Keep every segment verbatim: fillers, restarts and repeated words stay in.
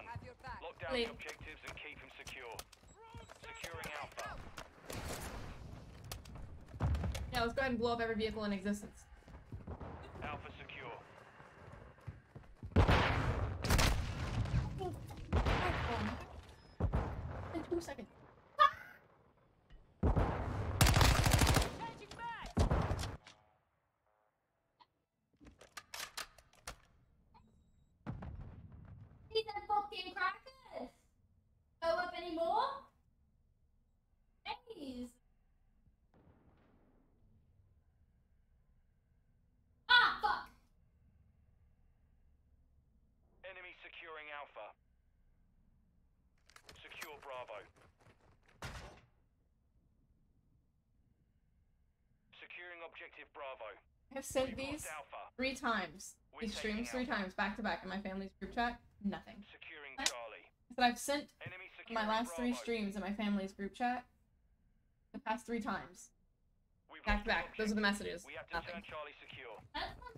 have your back. Lock down Leave. the objectives and keep them secure. Securing Alpha. Yeah, let's go ahead and blow up every vehicle in existence. Alpha secure. In two seconds. Changing back. Need that fucking crackers. Go up anymore? Please. Ah, fuck. Enemy securing Alpha. Secure Bravo. Securing objective Bravo. I've sent We've these lost Alpha. three times. We're These taking streams three Alpha. times back to back in my family's group chat. Nothing. Securing What? Charlie. But I've sent Enemy securing my last three Bravo. streams in my family's group chat the past three times. We've Back to lost back. Those are the messages. We have to Nothing. turn Charlie secure. That's not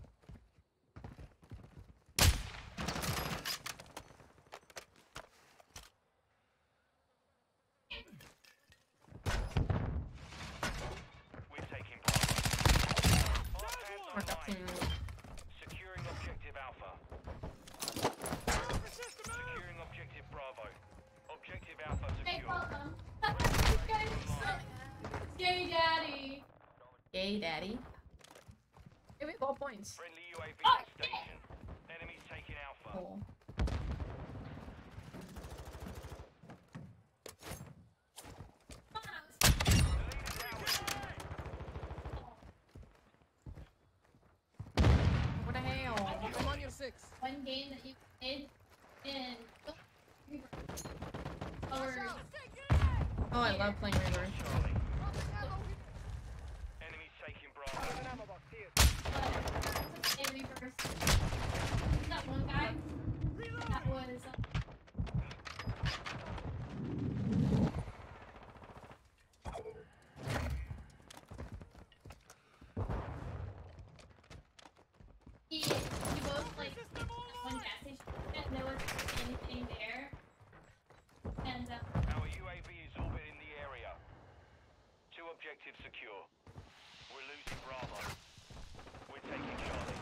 We're taking Bravo. All hands Work up online. team. Securing objective Alpha. Securing objective Bravo. Objective Alpha Hey, secure. welcome. Gay daddy. Yay, daddy. Hey, we have all points. Friendly U A V Oh, on shit. station. Enemies taking Alpha. Cool. What the hell? I'm on your six. One game that you played in or Oh, I love playing Reaver. Charlie. Enemies taking Bravo. a reverse. That one guy that was he, he both like at one gas station and there wasn't anything there. And uh, Our U A V is orbiting the area. Two objectives secure. We're losing Bravo. We're taking Charlie.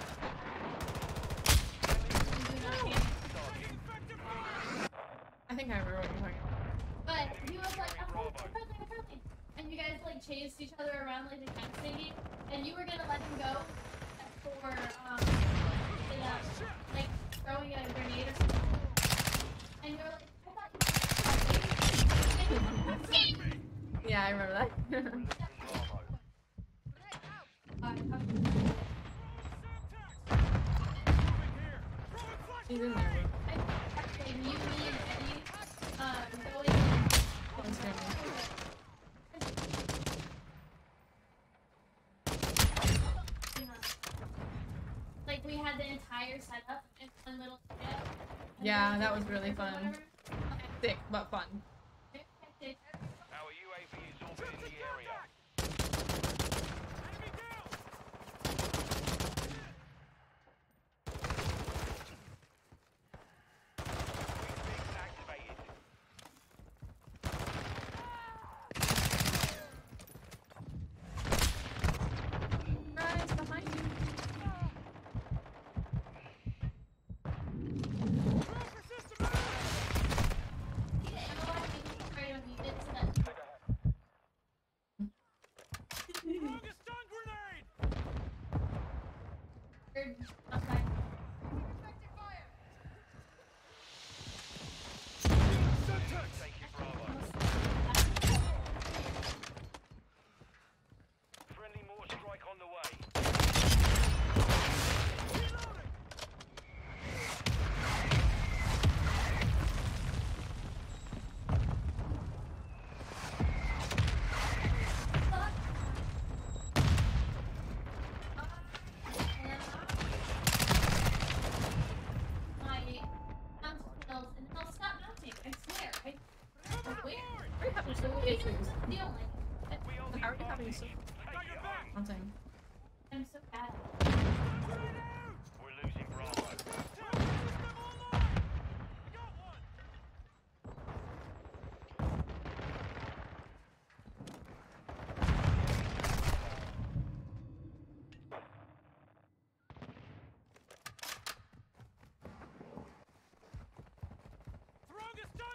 we do not get I think I remember what you're talking about. But he was like, I'm friendly, I'm friendly, I'm friendly. And you guys like chased each other around like the cat thingy, and you were gonna let him go for um the, uh, like throwing a grenade or something. And you were like, I thought you were Yeah, I remember that. Bravo. He's in there. Actually, you, me, and Eddie, um, going. Oh, he's family. Like we had the entire setup in one little area. And Yeah, then that was like, really or fun. whatever. Okay. Thick, but fun. Okay. Our U A V is orbiting the area. We've activated. Guys, behind you. You know what?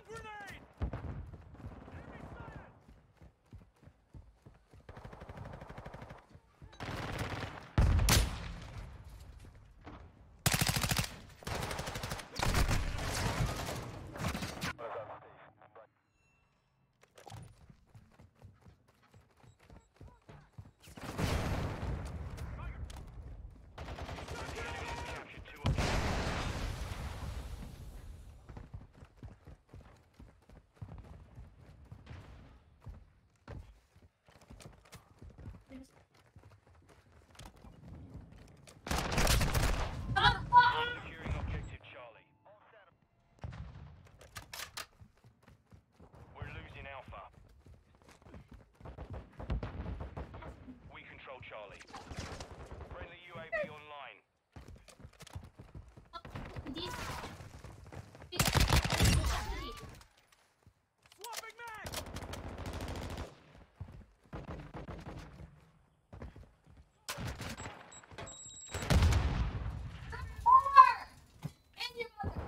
Securing objective Charlie. We're losing Alpha. We control Charlie. Friendly U A V online. These. Swapping mag! And your mother.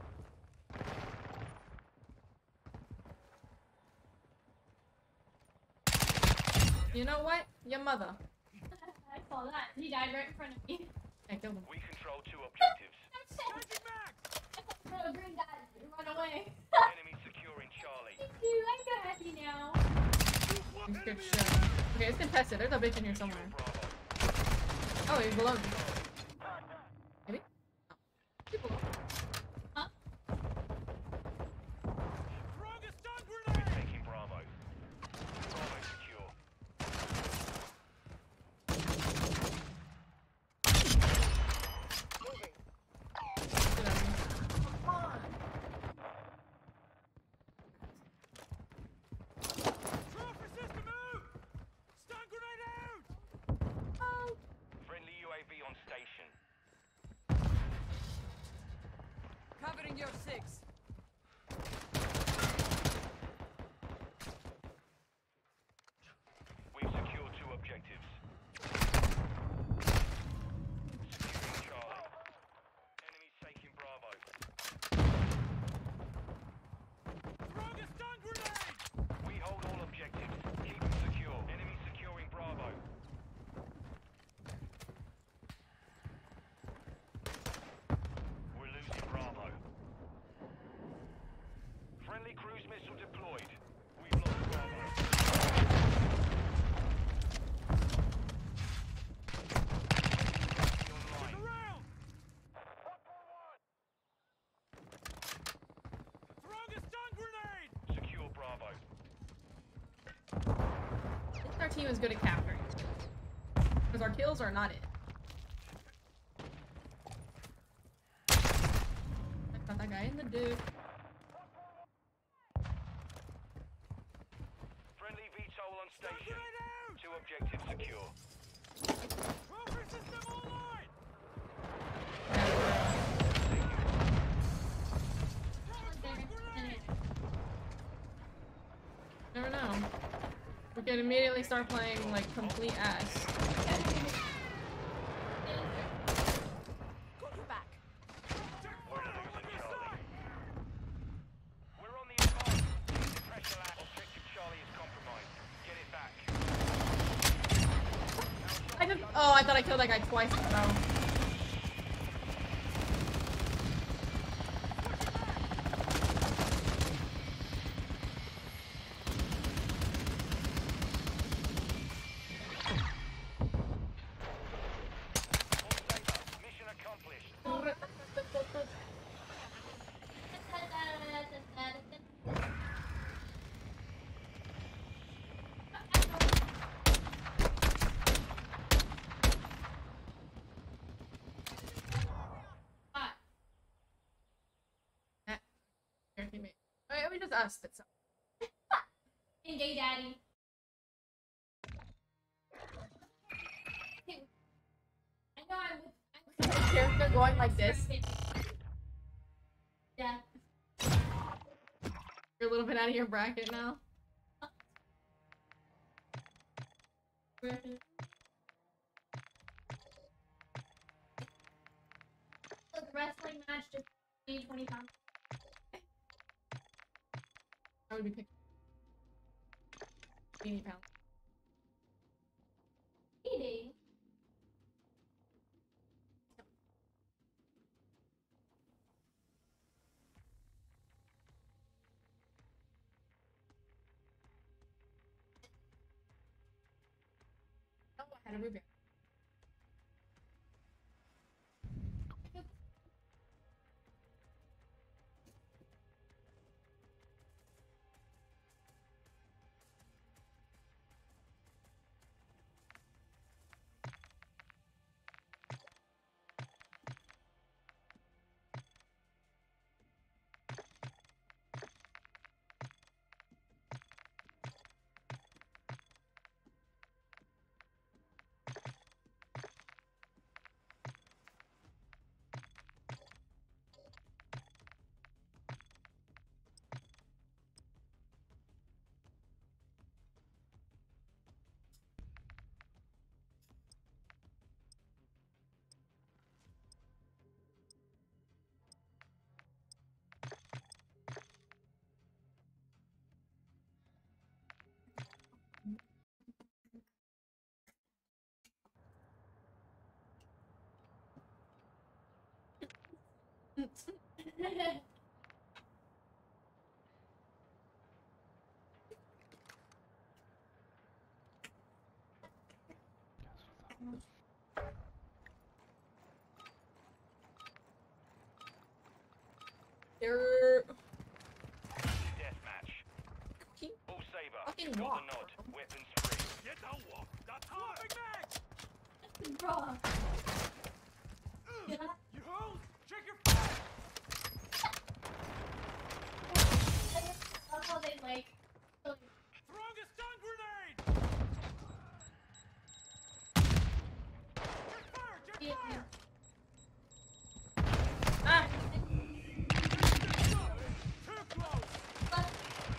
You know what? Your mother. I saw that. He died right in front of me. I killed him. We control two objectives. That's it. I thought the green guy run away. Enemy securing Charlie. Thank you. I'm so happy now. It's good shit. Okay, it's contested. There's a bitch in here somewhere. Bravo. Oh, he's below me. Maybe? No. He's below. Huh? We're taking Bravo. Bravo secure. Get out of here. Come on. Oh. Friendly U A V on station. Covering your six. We've secured two objectives. Securing Charlie. Enemies taking Bravo. We hold all objectives. Keep them secure. Enemy securing Bravo. We're losing Bravo. Friendly cruise missile deployed. We've lost Bravo. Online. Secure Bravo. I think our team is good at capturing. Because our kills are not it. I got that guy in the dude. Friendly V TOL on station. Two objectives secure. Never know. We can immediately start playing like complete ass. Got your back. We're losing Charlie. We're on the advance. The pressure at objective Charlie is compromised. Get it back. I just oh I thought I killed that guy twice in a row. Mission accomplished. Your teammate. Wait, it was just us that's And gay daddy. I know I'm with. I'm character going like this. Yeah. You're a little bit out of your bracket now. Look, wrestling match just need twenty pounds. I would be picking eighty pounds. Eating. Oh, I had a root beer. They're Deathmatch. keep All Saber. fucking Got walk. the nod. Weapons free. Get the walk. That's hard. Bro. Yeah. You hold. Check your fire. I love how they like. like Throwing a stun grenade. Check fire. Check yeah. fire. Ah! Too close. But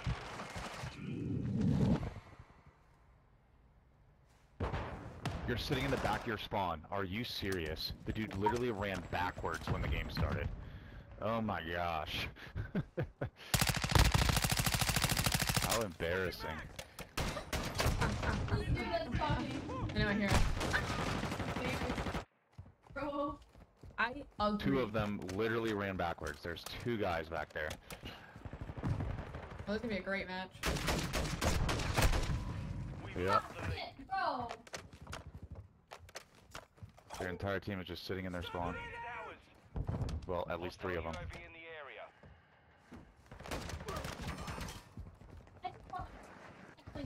You're sitting in the back of your spawn. Are you serious? The dude literally ran backwards when the game started. Oh my gosh. How embarrassing. this dude is talking. I know I hear it. Bro. I agree. Two of them literally ran backwards. There's two guys back there. Well, this is gonna be a great match. Yep. Shit, bro. Their entire team is just sitting in their spawn. Well, at least three of them. U A V in the area. I just want to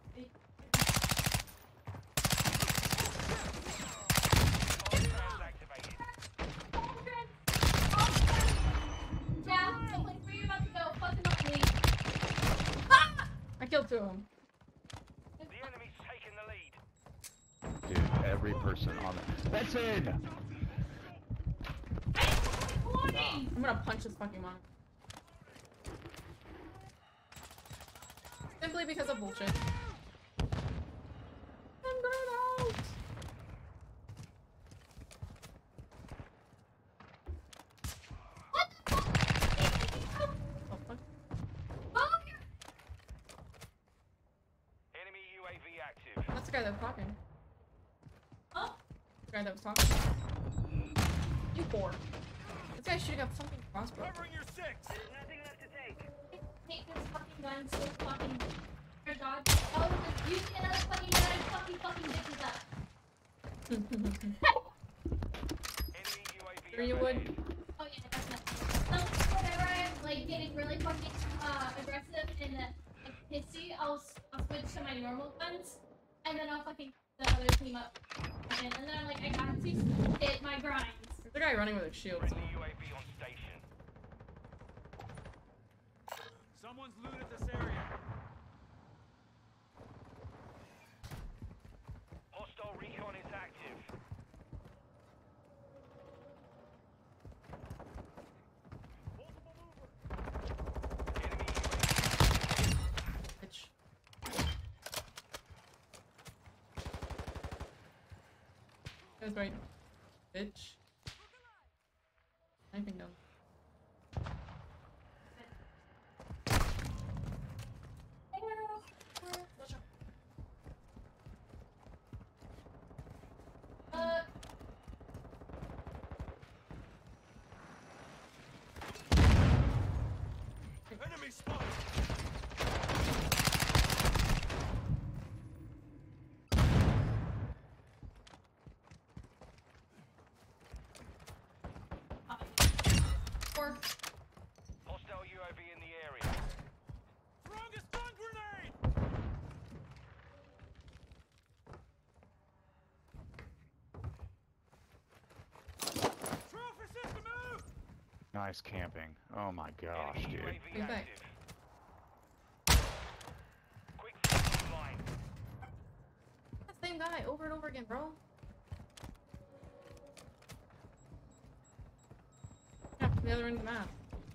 Hostiles activated. Yeah, so like where you about to go? Fuck him up, please. I killed two of them. The enemy's taking the lead. Dude, every person on the... Benson! Warning! I'm gonna punch this fucking monk. Simply because of bullshit. I'm going out! What the fuck? Oh, fuck. Oh, Enemy U A V active. That's the guy that was talking. huh? The guy that was talking. You whore. This guy's shooting up fucking crossbow. Covering your six. Nothing left to take. Take this fucking gun so fucking your dog. Oh, use another fucking gun and fucking fucking bitches up. Enemy U A V Sure you would. overhead. Oh yeah, definitely. So whenever I'm like getting really fucking uh aggressive and uh, like pissy, I'll s- I'll switch to my normal guns, and then I'll fucking the other team up, and, and then I'm like I got to hit my grinds. There's a guy running with a shield. Friendly U A V on station. Someone's looted this area. Hostile recon is active. Enemy Bitch. That's right. Bitch. Sniping them. Enemy spotted. Four. Hostile U A V in the area. Throwing a stun grenade. Trophy system out. Nice camping. Oh my gosh, Enemy dude. U A V Bring back. active. Quick fire line. That same guy over and over again, bro. Yeah, from the other end of the map.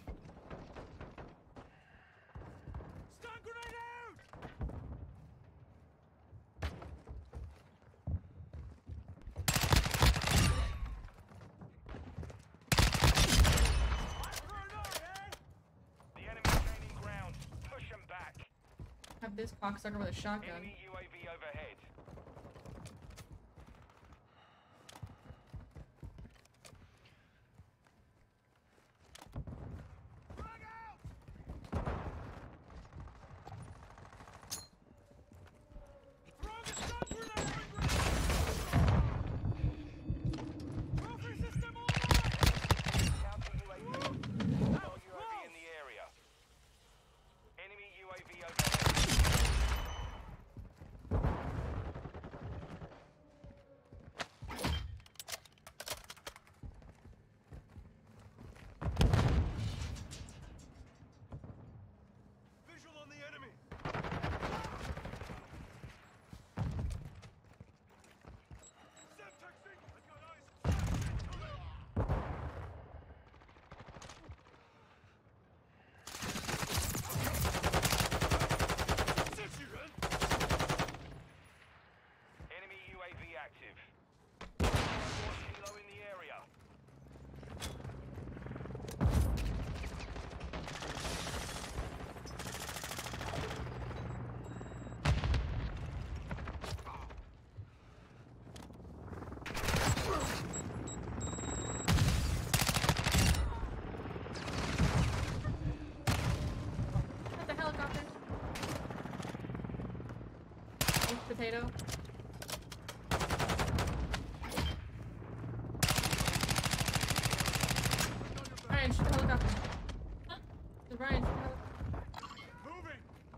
Stun grenade out. The enemy's gaining ground. Push them back. Have this cocksucker with a shotgun. Enemy U A V overhead. Frag out. Throwing a stun grenade. Trophy system online. Counter U A V. Hostile U A V in the area. Enemy U A V overhead. Visual on the enemy. Semtexing. I got eyes. Sentry-gun. Enemy U A V active. More kilo in the area. That's a helicopter. Each potato. Ryan, shoot the helicopter. Ryan, shoot the helicopter. Moving.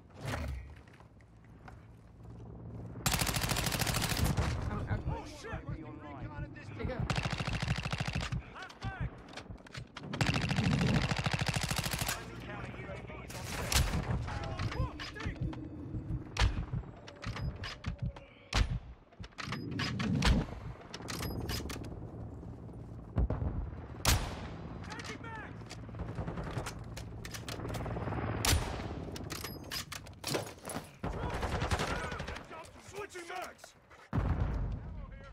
Out, out. Oh shit. Recon at this There you go. left back. Counter U A V is on set. Whoa, stay. Taking back. Switching mags. Ammo here.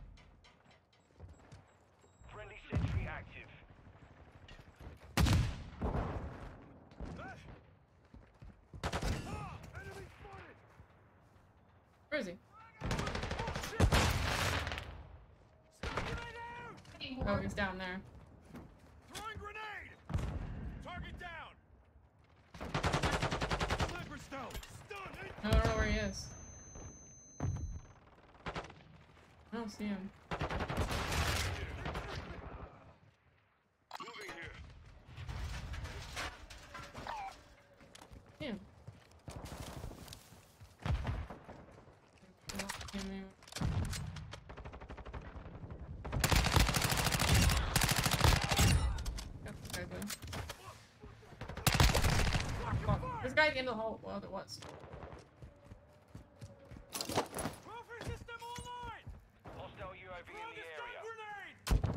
Friendly sentry active. Ah, enemy spotted. Where is he? Oh shit. Stun grenade out. Getting Oh, more. he's down there. Throwing grenade. Target down. Sniper stone. Stun. I don't know where he is. I don't see him. Moving here. Him. This guy's in the hole. Well, there was. Trophy system online. Hostile U A V in Throwing the a stun area. grenade.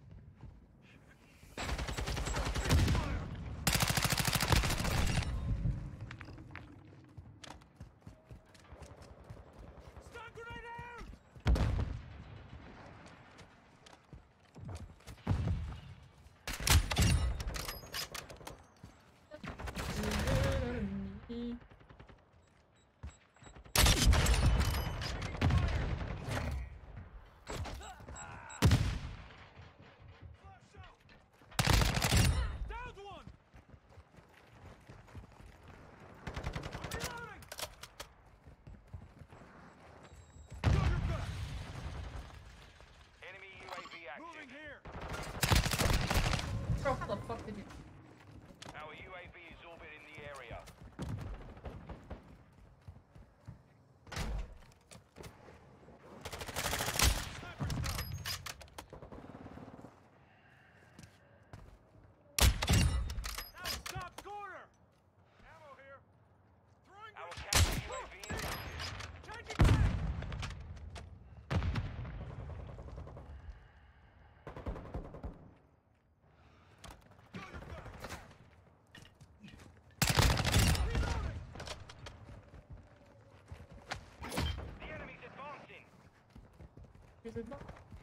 Stun grenade out. Is it not?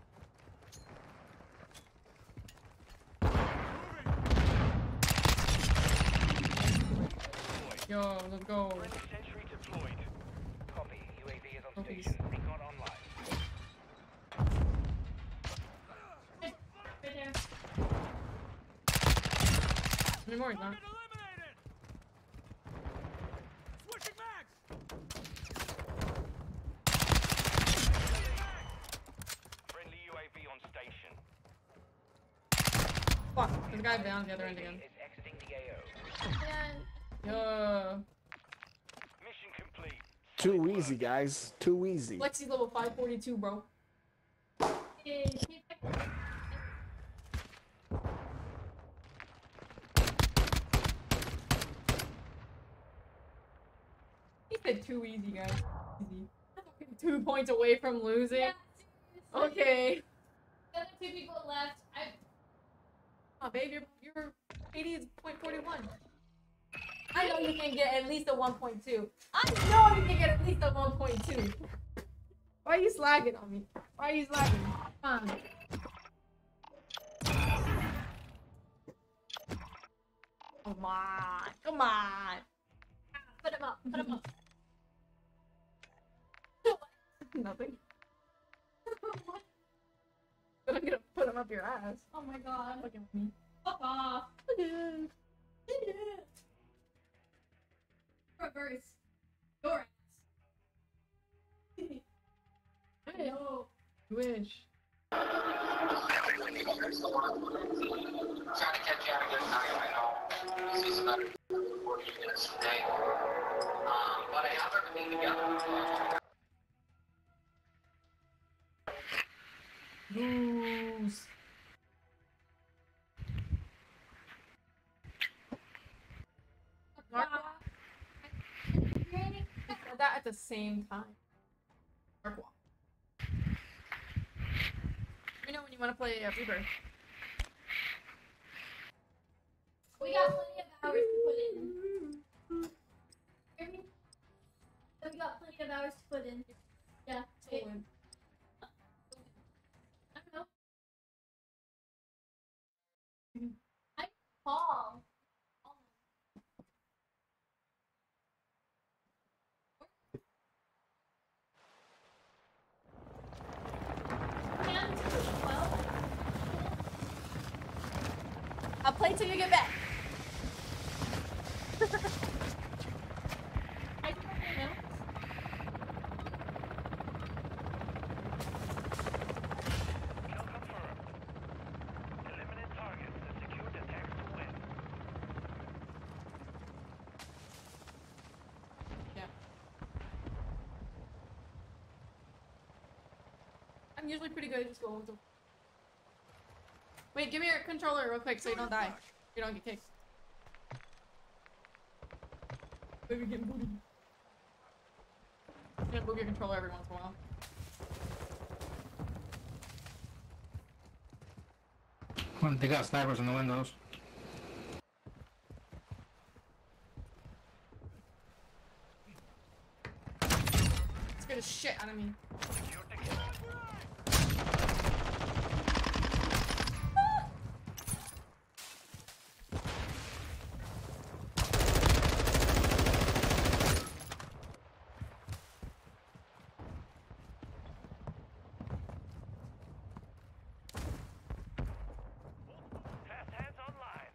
Yo, let's go. Friendly sentry deployed. Copy. U A V is on Lobbies. station. Recon online. Right there. How many more is that? Target eliminated! Switching mags! Friendly U A V on station. Fuck, there's a guy down the other end again. Is exiting the A O. Yo. Mission complete. Too easy, guys. Too easy. Lexi's level five forty-two, bro. Hey, hey, back. He said too easy, guys. Easy. Two points away from losing. Yeah, seriously. Okay. The other two people left. I Oh, babe, your your A D is point four one. I know you can get at least a one point two. I know you can get at least a one point two. Why are you slagging on me? Why are you slagging? Come on. Come on. Come on. put him up. Put him up. Nothing. But I'm gonna put him up your ass. Oh my god. Look at me. Fuck off. Look at Reverse. Your ass. Hey, No. you wish. Trying to catch you at a good time, I know. This is another forty minutes today. Um, but I have everything together. Lose. Narqua? Said that at the same time. Narqua. Let me know when you want to play uh, Rebirth. We got plenty of hours to put in. Hear me? We got plenty of hours to put in. Yeah. It, I don't know. I fall. I'll play till you get back. I do not know. Kill confirmed. Eliminate targets and secure the tanks to win. Yeah. I'm usually pretty good at just going with them. Wait, give me your controller real quick so you don't die. You don't get kicked. Maybe getting booted. I'm gonna move your controller every once in a while. Well, they got snipers in the windows. Scared the shit out of me. Secure the kill. Fast hands online.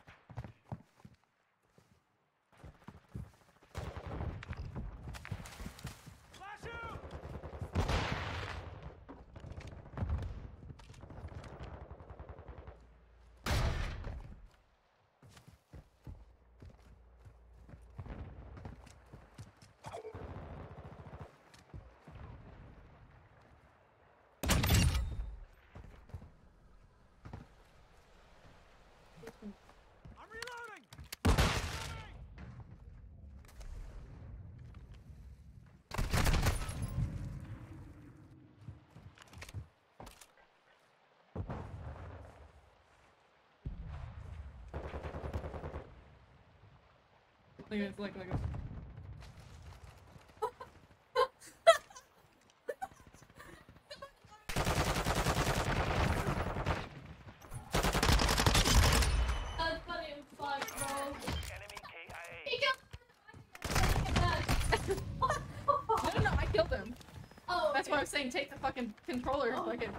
Flash out! I'm reloading! Look at this, look, look at this. I was saying take the fucking controller. Oh. Fucking.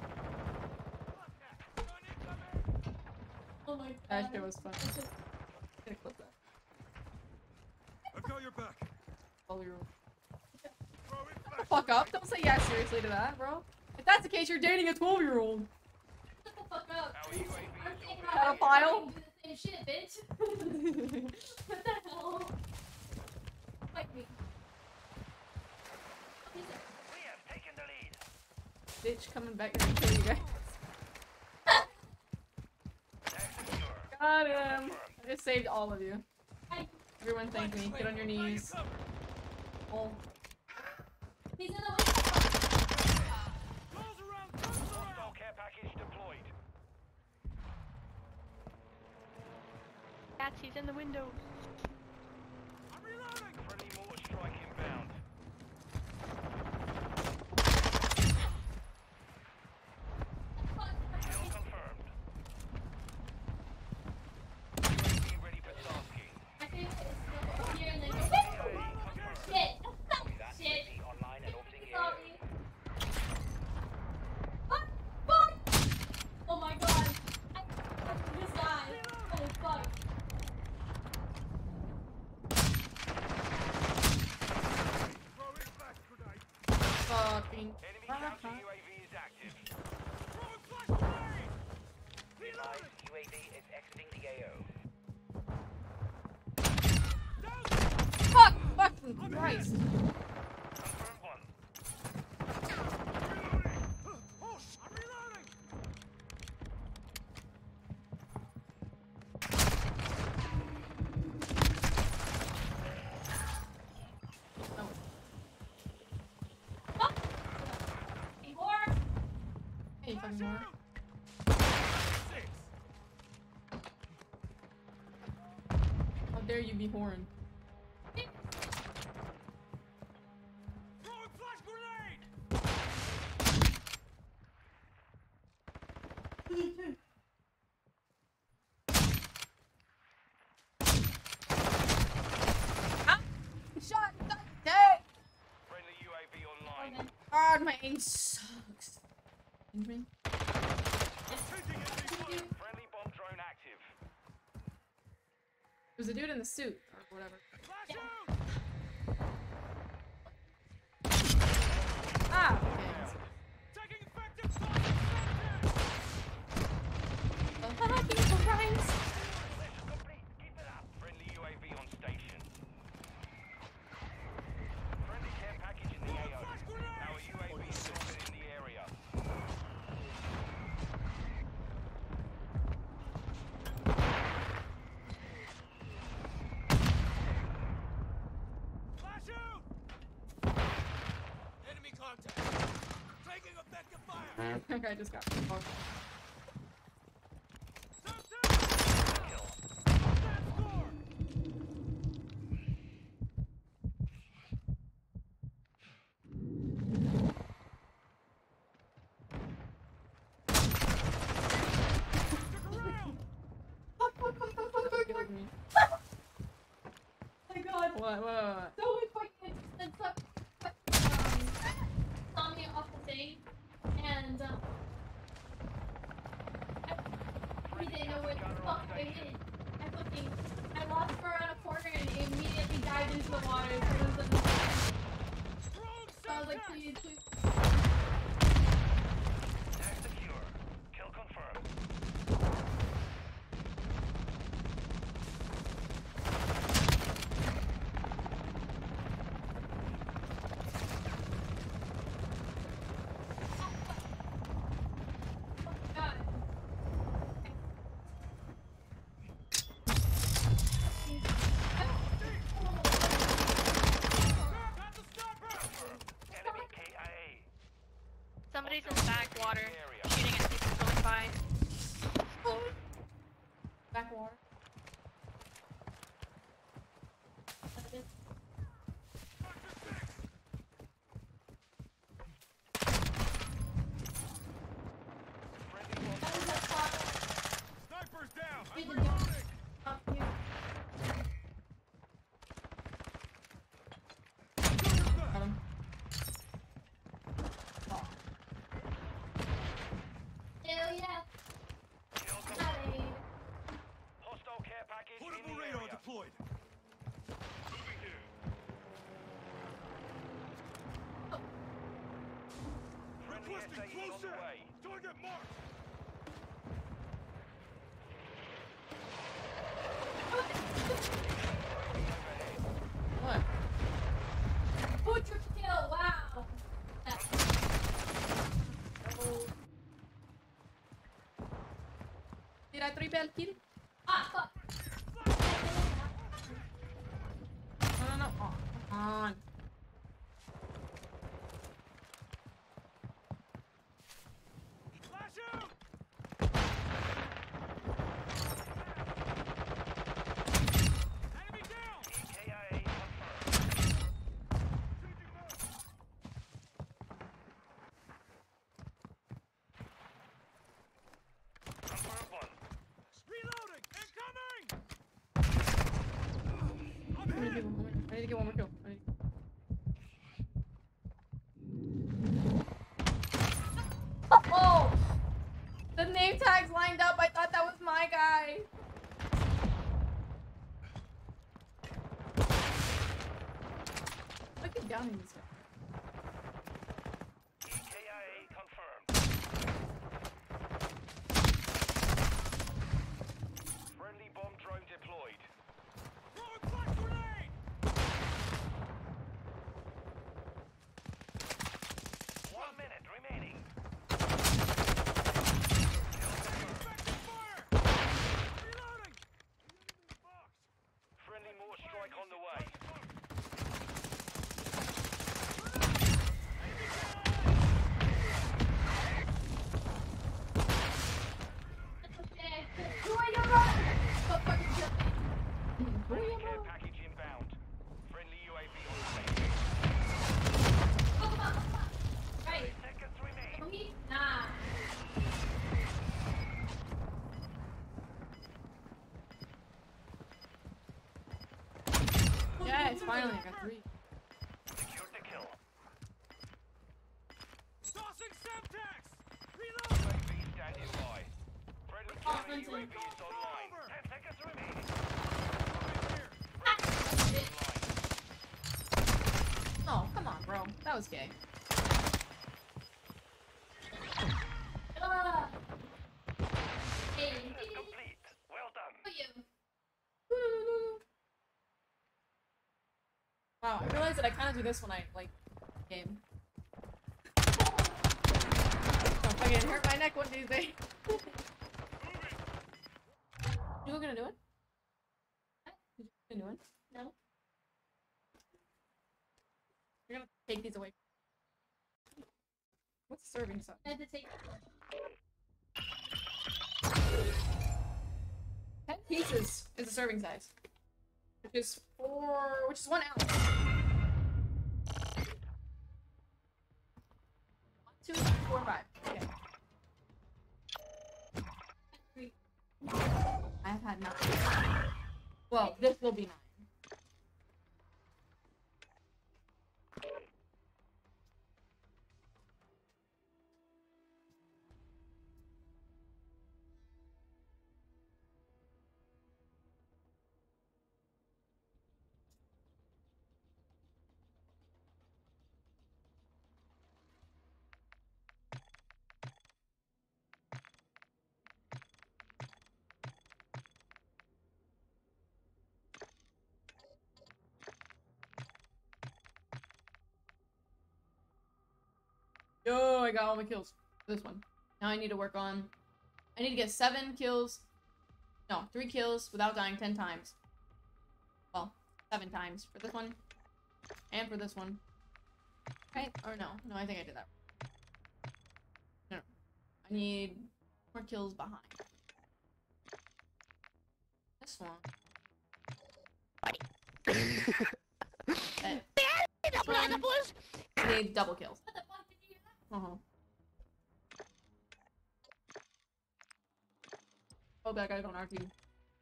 Oh my god. That shit was fun. Gonna clip that. I've got your back. Follow your rule. Throw it Shut the back. fuck up. Don't say yeah seriously to that, bro. If that's the case, you're dating a twelve year old. Shut the fuck up. Our U A V is orbiting. Pedophile. Do the same shit, bitch. What the hell? Fight me. What is it? We have taken the lead. Bitch coming back here to kill you guys. Tag secure. Got him. I just saved all of you. Hi. Everyone thank me. Get on your knees. Oh. He's in the window. Close around, close around. Hostile care package deployed. Cats, he's in the window. I'm reloading. Friendly mortar strike inbound. Kill confirmed. U A V ready for tasking. I think it's still here and then go. U A V confirmed. Shit. That's Shit. ready, online and orbiting A O. Sorry. Fuck! Fuck! Oh my god. I, I just died. Holy fuck. Throw it back, grenade. Fucking. Enemy counter U A V is active. Throw a flash grenade. Advised, U A V is exiting the A O. Fuck! Fucking Christ. Confirm one. Reloading. Oh, sh- I'm reloading. No. Fuck! Hey, whore! Hey, fucking more. Six. How dare you be horned? Throw a flash grenade. Shot the dead! Friendly U A V online. God, my aim sucks. Excuse me? Changing enemy fire. Friendly bomb drone active. There's a dude in the suit, or whatever. Flash out. Ah! Okay. Taking effective fire. The fucking Christ! Mission complete. Keep it up. Friendly U A V on station. Friendly care package in the A O. Our U A V is orbiting the area. Flash out. Enemy contact. Taking effective fire. That guy just got fucked. Kill. That score. Stick around. Fuck, fuck, fuck, fuck, fuck, fuck, fuck me. Oh my god. What, what, what, So we fucking and fuck, fuck, um, saw me off the thing, and um, I, we didn't know where the fuck I hid. I fucking, I lost her around a corner and immediately dived into the water. So it was like, so I was like, please, please. Tag secure. Kill confirmed. God. Enemy K I A. Somebody's in the back water, Area. shooting at people going by. Backwater. Friendly bomb That was a fuck. Sniper's down. I'm Wait, the reloading. Fuck you. Got him. Oh, Requesting closer! Target marked! What? Oh, triple kill! Wow! That's Oh. Did I three bell kill? ah, fuck! No, no, no. Oh, come on. Flash out! Enemy down! E K I A confirmed. Changing mode! Confirm one. Reloading! Incoming! I need to get one more, I need to get one more kill. I need... Oh! The name tags lined up. I thought that was my guy. Look at down in this guy. E K I A confirmed. Friendly bomb drone deployed. Throwing flash grenade! One minute remaining. Effective fire! Reloading! Enemy box! Friendly more strike on the way. Okay. Who are you running? Go fucking kill me. Friendly care package inbound. Friendly U A V on station. Oh, fuck, fuck, fuck. Right. Seconds remain. Can we? Nah. Yes, finally I got three. Secured the kill. Tossing Semtex! U Reload! A V standing by. Friendly Oh, counter U A V Vincent. is online. Ten seconds remaining. Online. Oh, come on, bro. That was gay. Ah. Hey, Complete. Well done. for you. Wow, I realized that I kind of do this when I, like, game. Don't fucking hurt my neck one of these days. You were gonna do it? You gonna do it? No. You're gonna take these away. What's the serving size? I had to take. Ten pieces is the serving size. Which is four, which is one ounce. One, two, three, four, five. Okay. Three. I have had nine. Well, this will be nine. Yo, I got all my kills. This one. Now I need to work on... I need to get seven kills. No, three kills without dying ten times. Well, seven times for this one. And for this one. Right? Or no. No, I think I did that. No, no. I need more kills behind. This one. That- this one. I need double kills. What the fuck did you do? Uh-huh. Oh, that guy's on our team.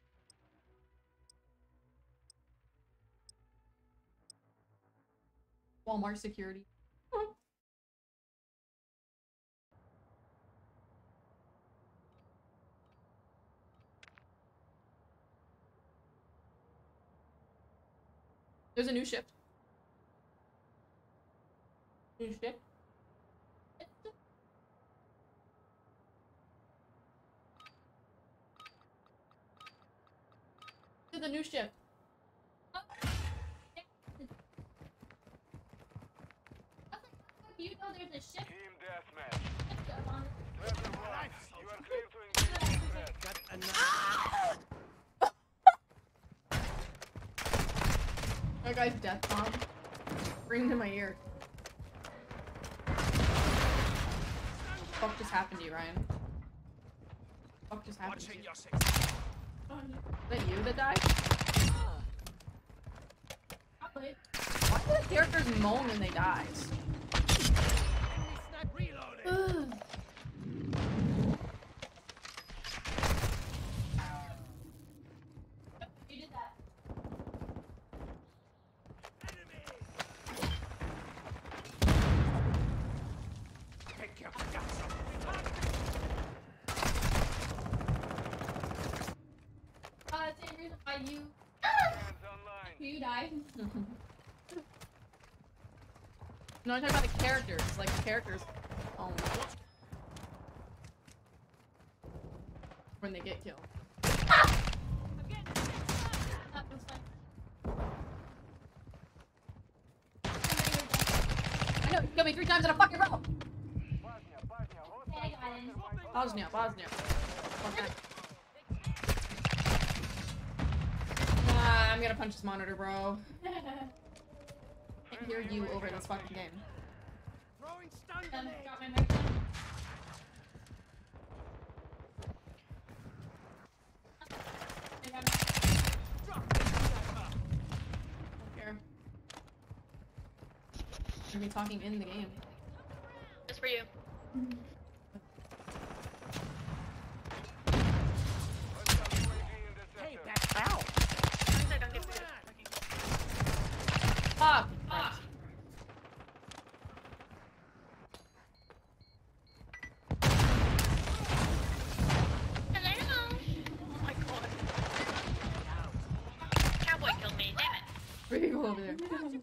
Walmart security. There's a new shift. New shift? to the new ship. You know there's a ship. Team deathmatch. On Trevor one, you are clear to engage the threat. Got another. That guy's death bomb. Ringing in my ear. What just happened to you, Ryan? What just happened to Watching you? your six. Is that you that died? probably. Why do the characters moan when they die? Snap reloading. You did that. Pick your guts up. Uh, same reason why you Hands online. you died. No, I'm talking about the characters. Like the characters. Oh. When they get killed. That was fun. I know, you killed me three times in a fucking row! Bosnia, Bosnia, hostile Yeah, I got him. cluster Bosnia, Bosnia. Okay. Ah, I'm gonna punch this monitor, bro. Can't hear you over this fucking game. Throwing stun Um, grenade. got my microphone. I got my- Drop this sniper. Don't care. I'm gonna be talking in the game. Just for you. hostile U A V in the Hey, sector. that's Ow! Sometimes I don't get good at fucking- Ah! Ah. Hello. Oh my god. Cowboy killed me. Damn it. Where you go over there?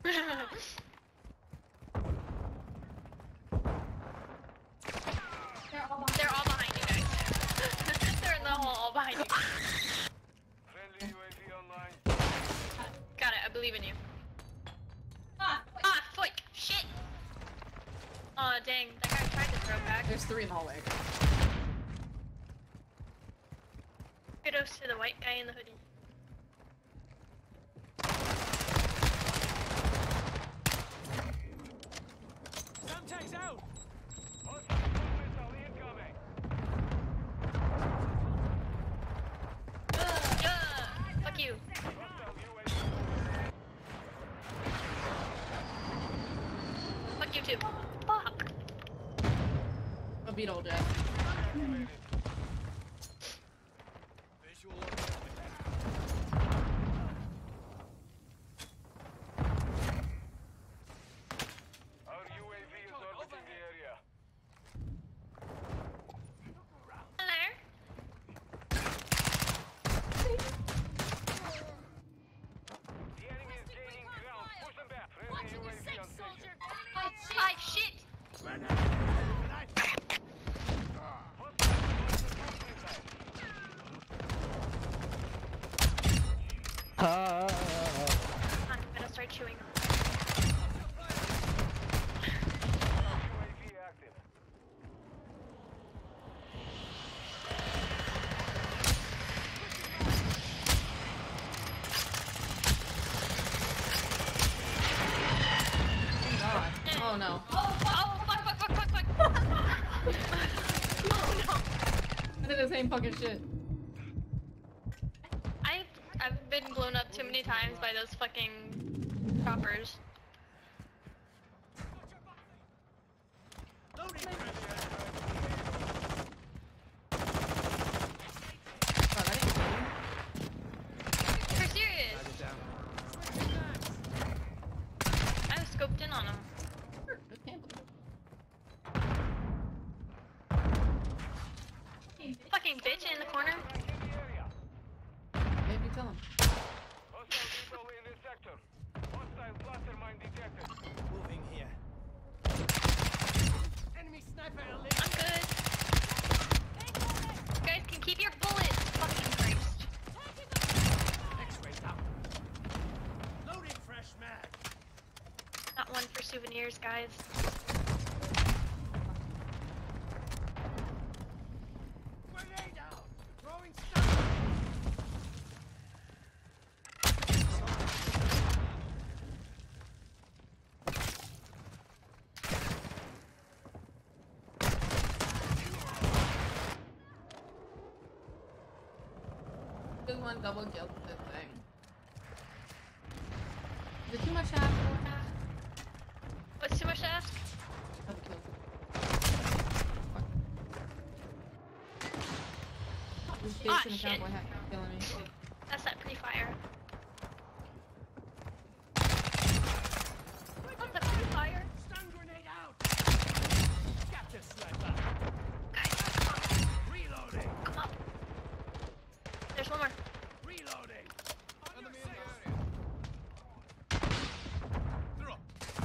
They're all behind. They're all behind you guys. They're in the hole all behind you. Friendly U A V online. Got it. I believe in you. Ah, wait. Ah, foot. Shit. Aw, dang. That guy tried to throw back. There's three in the hallway. Kudos to the white guy in the hoodie. Semtex out. Hostile cruise missile incoming. Yeah. Fuck you. Hostile U A V. Fuck you too. Fuck. A beetle jet. Activated. Visual. Our U A V is orbiting the area. Hello. The enemy is gaining ground. Push them back. Friendly U A V on station. Ah, shit. Hi, shit. Hostile cruise missile. Uh, I'm gonna start chewing. U A V active. Thank God. Oh no. Oh, fuck, fuck, fuck, fuck, fuck. Oh, no. I did the same fucking shit. I, I've been blown up too many times by those fucking choppers. Loading. God, I didn't kill you. For serious. I was scoped in on him. Sure, I can't believe it. Fucking bitch in the corner. Back in the area. Maybe tell him. Hostile missile in this sector. Hostile cluster mine detected. Moving here. Enemy sniper elite. I'm good. You guys can keep your bullets. Fucking Christ. X-ray souvenirs, guys. Grenade out! Throwing stuff! Just one double kill with this thing. Is it too much to ask for? What's too much to ask? Double kill. This bitch Ah, in the shit. cowboy hat killing me. That's that pre-fire. What's the pre-fire? Stun grenade out! Gotcha, sniper! Guys, Reloading! come up. There's one more. Reloading! On your six! Through!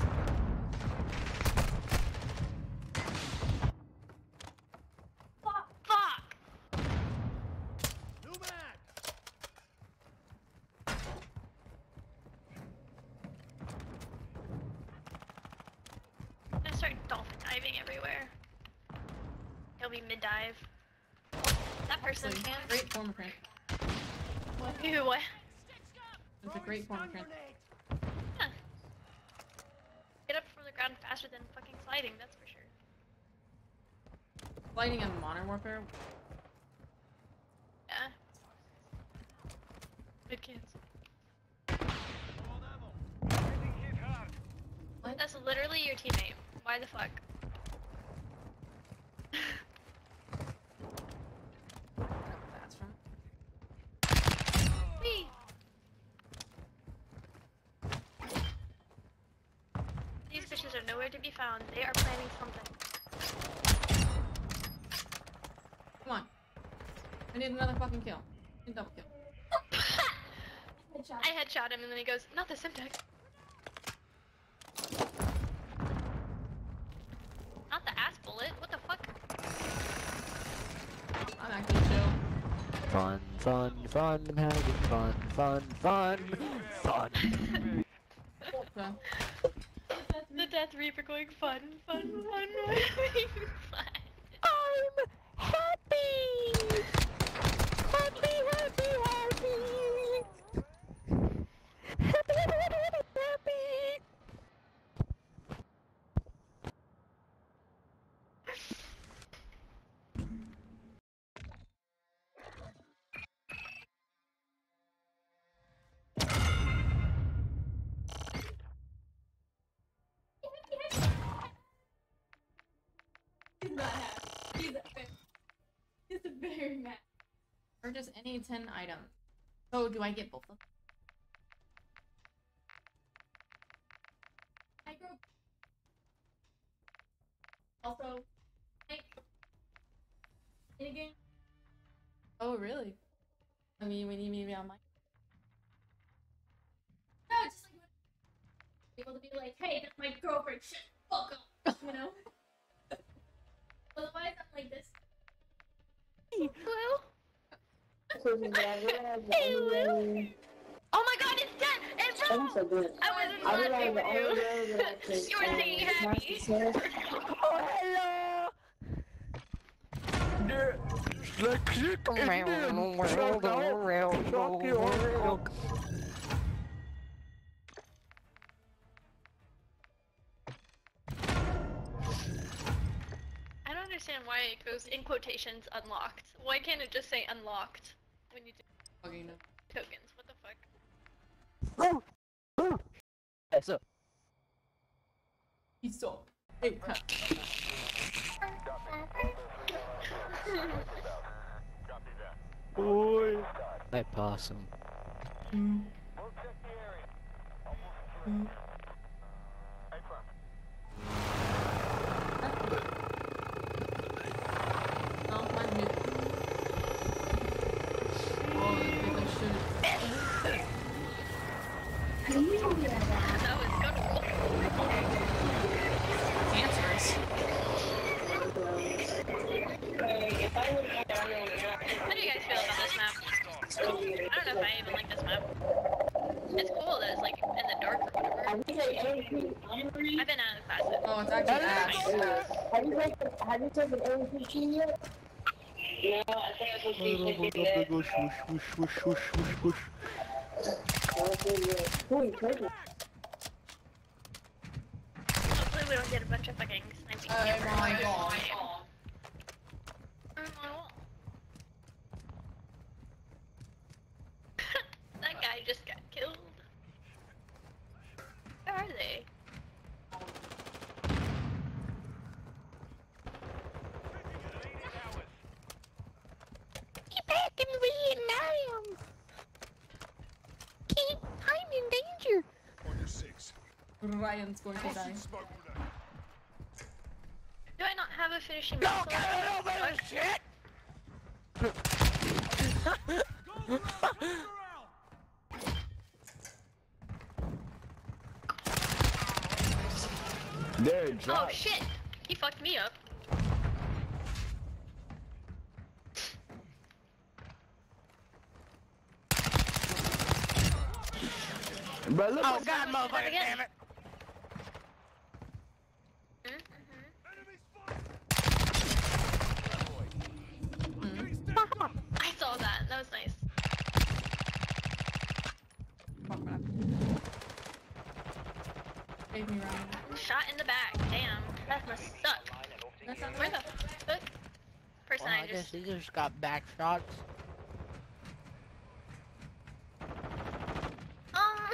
Fuck! Fuck! New mag! I'm gonna start dolphin diving everywhere. He'll be mid-dive. That person Actually, can. great form print. What? Ew, what? It's a great form print. Huh. Get up from the ground faster than fucking sliding, that's for sure. Fighting in Modern Warfare. Yeah. Mid cans. Getting hit hard. What? That's literally your teammate. Why the fuck? I don't know where that's from. Whee! These bitches are nowhere to be found. They are planning something. Come on. I need another fucking kill. I need double kill. Headshot. I headshot him and then he goes, not the Simtex. Not the ass bullet. What the fuck? I'm actually chill. Fun, fun, fun, I'm having fun, fun, fun, fun. So, The Death Reaper going fun, fun, fun, fun, fun. I'm happy! Happy, happy, happy! Happy, happy, happy, happy! He's not happy. He's a very, he's a very mad. or just any ten items. So do I get both of them? I grew also like in a game. Oh really? I mean, when you meet me on my No, just like able to be like, hey, that's my girlfriend. Shit, fuck up. You know. Otherwise, I'm like this. Hello? Hello? Oh my god, it's dead! It's wrong! I wasn't laughing with you. You were singing happy. Oh, hello! Like shit in them. Shut up. Shut your fuck. I don't understand why it goes in quotations unlocked. Why can't it just say unlocked when you do fucking know. tokens? What the fuck? Oh! Oh! Yes, sir. He's so. Hey, huh. Boy. Hey, possum. Mm. Mm. Oh, my new. Oh, I think I should. That was good. Answers. How do you guys feel about this map? I don't know if I even like this map. It's cool that it's like in the dark or whatever. Have you taken A P? I've been out of class. Oh, it's actually Ash. Have you taken Have you taken A P key yet? No, I think I'm supposed to be taking that. Go swoosh, swoosh, swoosh, swoosh, swoosh, swoosh. Who are you taking? Hopefully we don't get a bunch of fucking sniping. Oh my god. Oh my god. That guy just got killed. Where are they? Get back in Vietnam! Keep, I'm in danger! On your six. Ryan's going to die. Smoke with that. Do I not have a finishing No, missile? get it over there, shit! Go around, go around. There, Oh drop. shit! He fucked me up. Bro, look Oh what's god, motherfucker, again. damn it! Enemies Mm-hmm. I saw that. That was nice. Fuck, man. Gave me round. Shot in the back. Damn. That must suck. That's not Where the fuck? Person Well, I I guess just. he just got back shots. Um.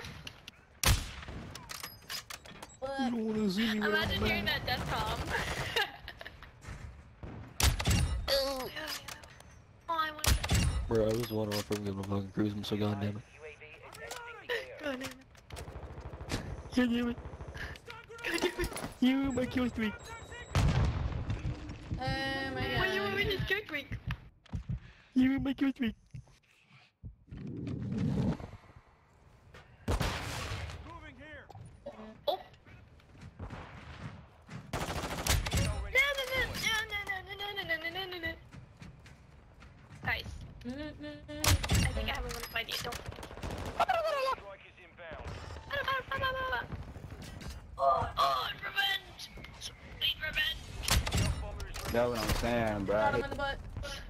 You don't wanna see me Imagine hearing that death calm. Oh, I want to. Bro, I was wondering if I'm gonna fucking cruise him, so goddamn it. God damn it. God damn it. You my kill streak. Oh my god. When you were in this kick week. You my kill streak. moving here. Oh. No, no, no, no, no, no, no, no, no, no, no, no. Guys, I think I have a one idea. Don't. Strike is inbound. Oh, oh, revenge! Sweet revenge! That's what I'm saying, bro. Shot him in the butt.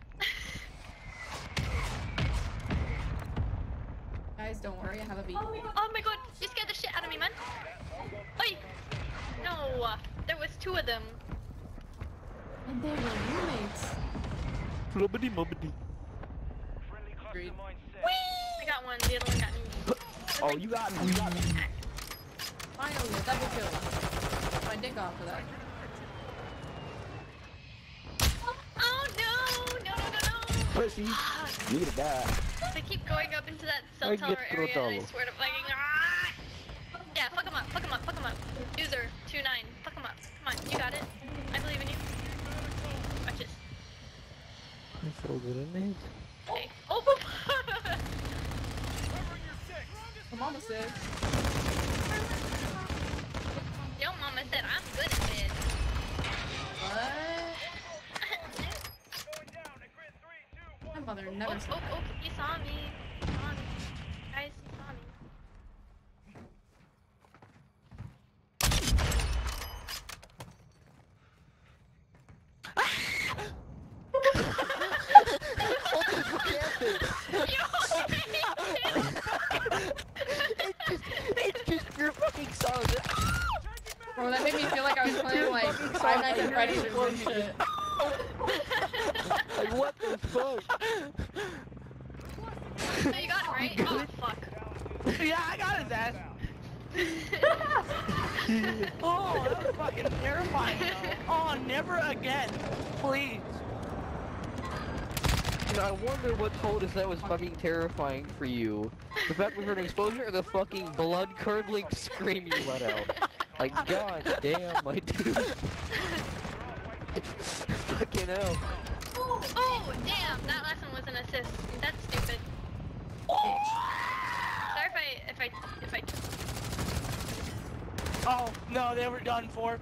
Guys, don't worry, I have a beat. Oh my god, you scared the shit out of me, man! Oi! No, there was two of them. And they were roommates. Flubbity mubbity. Friendly cluster Agreed. mine set. I got one, the other one got me. Oh, you got me. You got me. Finally, a double kill. My dick off for that. Oh no! No, no, no, no! Pussy. Need that. They keep going up into that I cell get tower area and I throttle. swear to fucking ah! Yeah, fuck him up, fuck him up, fuck him up. User two nine, fuck him up. Come on, you got it. I believe in you. Watch this. I feel good in it. Okay. Oh! Her mama said. Yo, mama said I'm good at this. What? My mother never Oh, said oh, oh, he saw me. He saw me. Guys, he saw me. It's just your fucking song. Bro, that made me feel like I was playing like Five Nights at Freddy's or some shit. Like, what the fuck? Oh, you got it right? Oh, fuck. Yeah, I got his ass. Oh, that was fucking terrifying, though. Oh, never again. Please. You know, I wonder what told us that was fucking terrifying for you. The fact we heard an explosion or the fucking blood-curdling scream you let out? Like, god damn, my dude. Fucking hell. Oh, damn, that last one was an assist. That's stupid. Sorry if I, if I, if I... Oh, no, they were done for.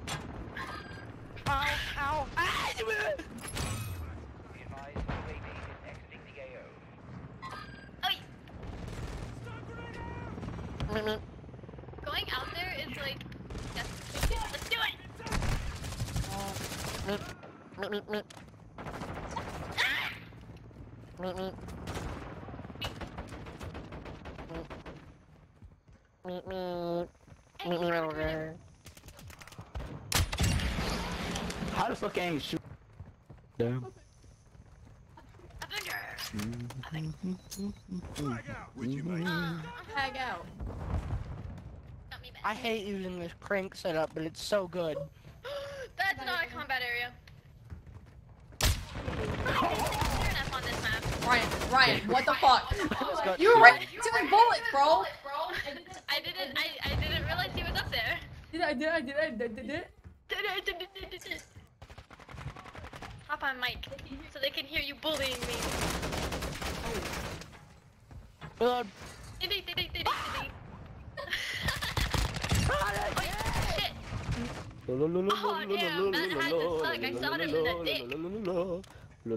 Ow, ow, ah! Be advised, U A V is exiting the A O. Oi! going out there is like, yes, let's do it. Meep, meep, meep, meep. Meep, meep. Meep, meep. Meep, meep, over. How the fuck ain't shoot? Damn. Tag out. I hate using this crank setup, but it's so good. That's not a combat area. Turn up on this map. Ryan, Ryan, what the fuck? got You were two. right doing bullets, bro. I didn't. I, I didn't realize he was up there. Did I? Did I? Did I? Did I? Did I? Hop on mic so they can hear you bullying me. Good. Diddy, diddy, diddy, diddy. Shit. Oh damn, that had to suck. I shot him in the dick. No,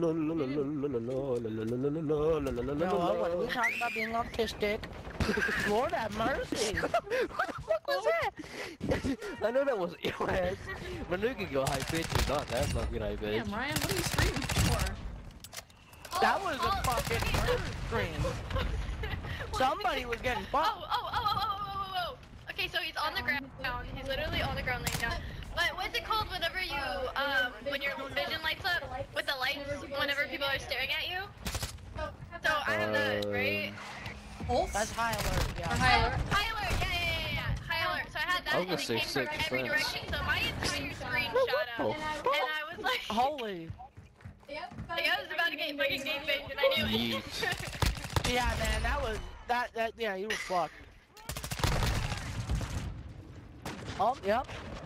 when we talk about being autistic, Lord have mercy. What was that? I know that was your ass. But you can go high pitch or not. That's not good high pitch. Damn, Ryan, what are you screaming for? That was a fucking bird scream. Somebody was getting Oh, fucked. oh, oh, oh, oh, oh, oh, oh. Okay, so he's on the ground. He's literally on the ground laying down. But what's it called whenever you, um, when your vision lights up with the lights whenever people are staring at you? So I have that, right? Pulse? That's high alert, yeah. Or high alert? High alert, yeah, yeah, yeah, yeah. High alert. So I had that, I and was it gonna came say from six every cents. direction. So my entire screen shot out, and I was like, Holy. like I was about to get fucking game banged, and I knew it. Yeah, man, that was, that, that, yeah, you were fucked. Oh, yep.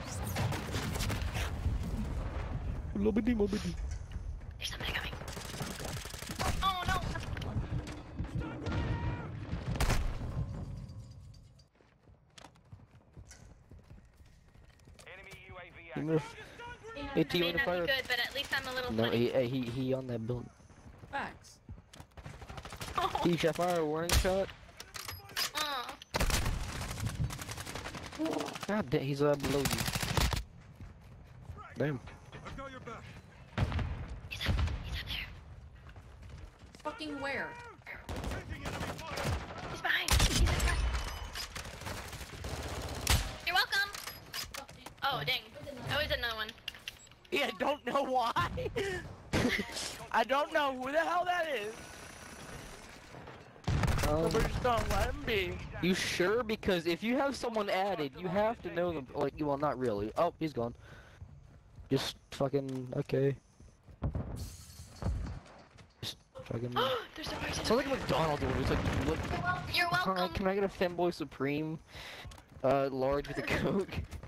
Mobbity, mobbity. There's somebody coming. Oh no! Enemy U A V You active. move. Hey, I T, may what not if I be good, but at least I'm a little No, funny. he, uh, he, he on that building. Facts. T, should I fire a warning shot? Oh. God damn, he's uh, below you. Damn. He's up, he's up there. Fucking where? He's behind. He's in front. You're welcome. Oh, dang. That was another one. Yeah, don't know why. I don't know who the hell that is. Um, But we're just gonna let him be. you sure? Because if you have someone added, you have to know them. Like, well, not really. Oh, he's gone. Just fucking okay. Just fucking. There's a person. Sounds like a McDonald's order. It's like, look. You're Hi, welcome. can I get a Femboy Supreme? Uh, large with a Coke.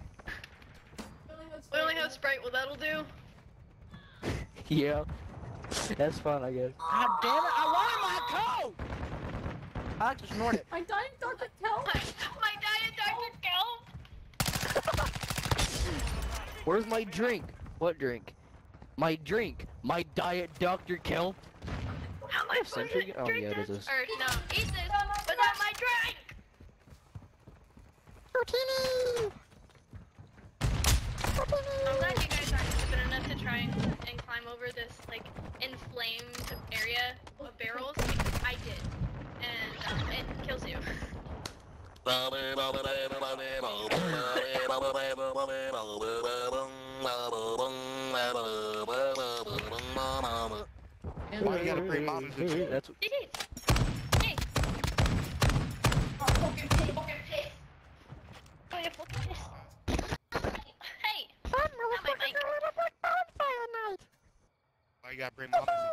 We only have Sprite. Well, that'll do. Yeah. That's fine, I guess. God damn it, I wanted my coat! I like to snort it. My dying Doctor Kelp? My diet Doctor Kelp. Where's my drink? What drink? My drink. My diet Doctor Kelp. How much was Century? it? Oh, Drink yeah, it this. is. Or, no, eat this, but not my drink! I'm glad you guys aren't stupid enough to try and, and climb over this, like, inflamed area of barrels, because I did. And, um, it kills you. Why you gotta bring mom into it? That's It is! Hey! Oh, fucking piss! Fucking piss! Oh, you fucking piss! Hey! Not my mic. Why you gotta bring mom into it?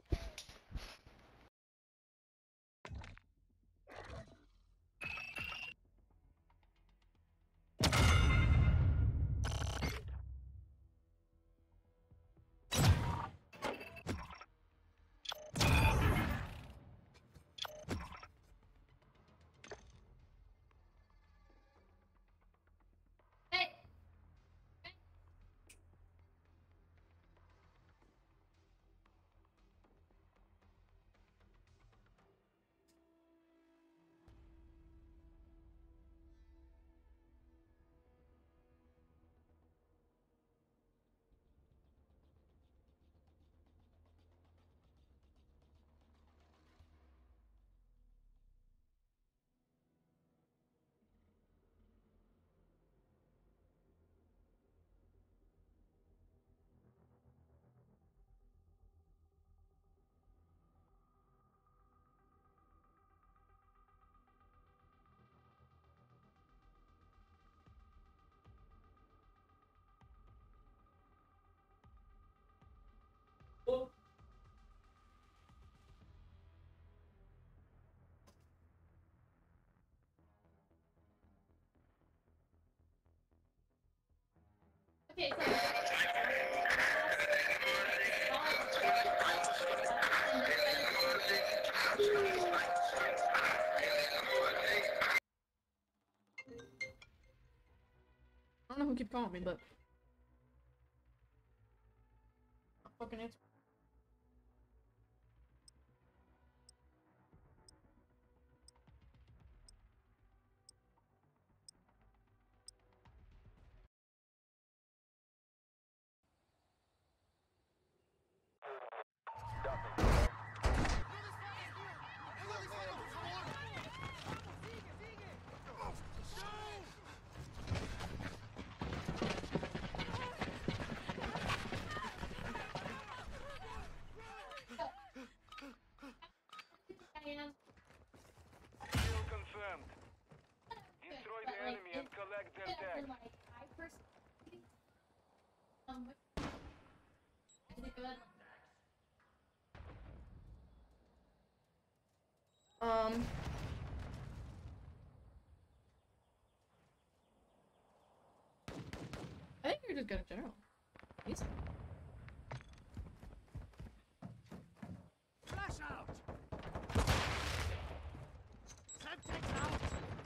Hey. Okay, so. I don't know who keep calling me, but I'll fucking answer. Kill confirmed. Destroy the enemy and collect their tags. Like, I personally, um, is it good? Um. I think you're just good in general. He's Flash out! Semtex out!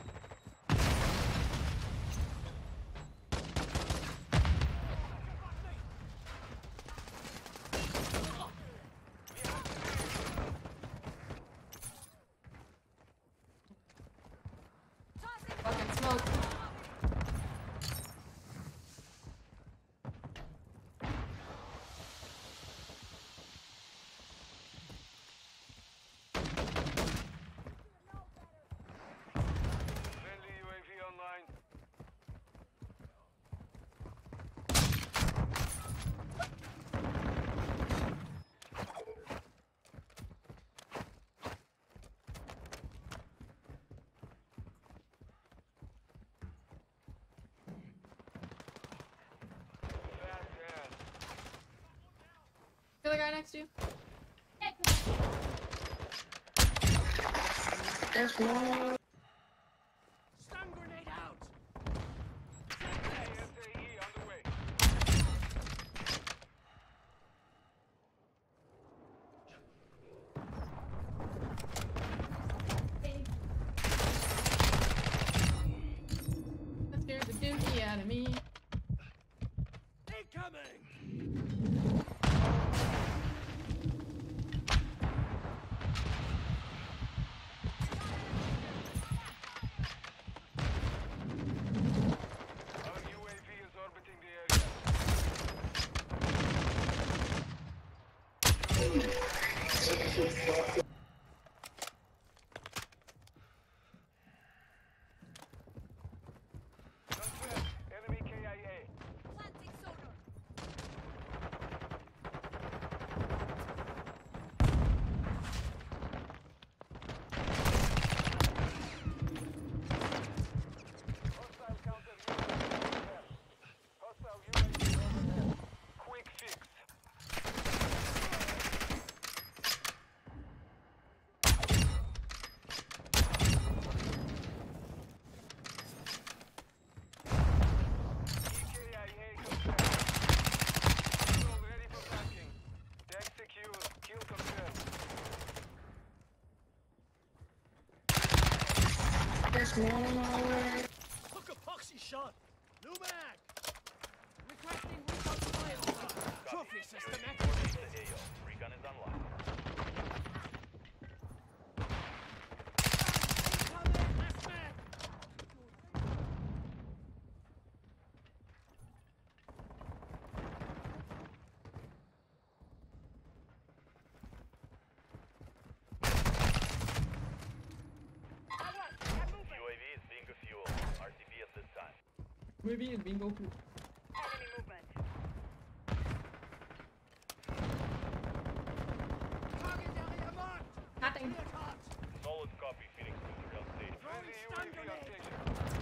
fucking smoke. Friendly U A V online. Fast ass. The other guy next to you. Stun grenade out! A S A E on the way. That scared the dookie out of me. Incoming! Our U A V is orbiting the area. Confirmed. Enemy K I A. Planting sonar. Hostile counter U A V overhead. Hostile U A V overhead. Quick fix. E K I A confirmed. Control ready for tracking. Tag secure. Kill confirmed. Took a poxy shot! New mag! Requesting recon flyover! Trophy system activated! Recon is online. Incoming left mag! U A V is being fueled. R C B at this time. Maybe it's bingo too. Enemy movement. Target area marked! Nothing. Clear hot! Solid copy. Phoenix two to real state. Friendly U A Stun V on grenade. station.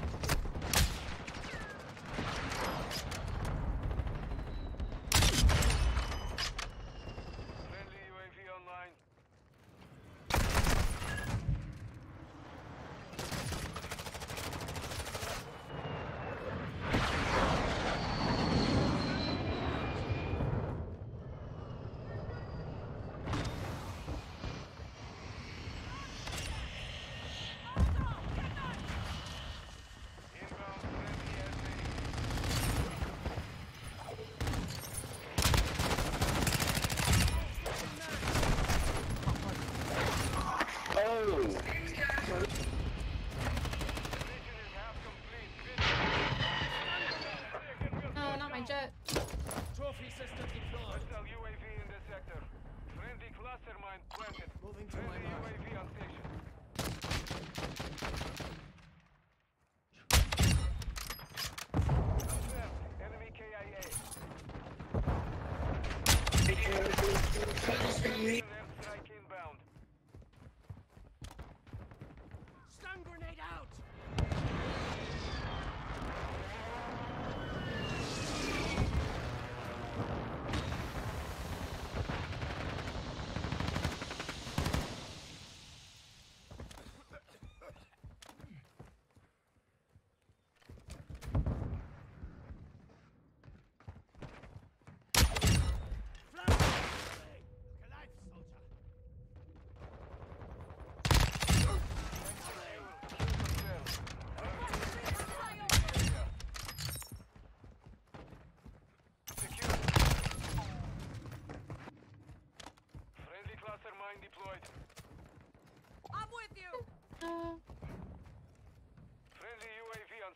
Friendly U A V online.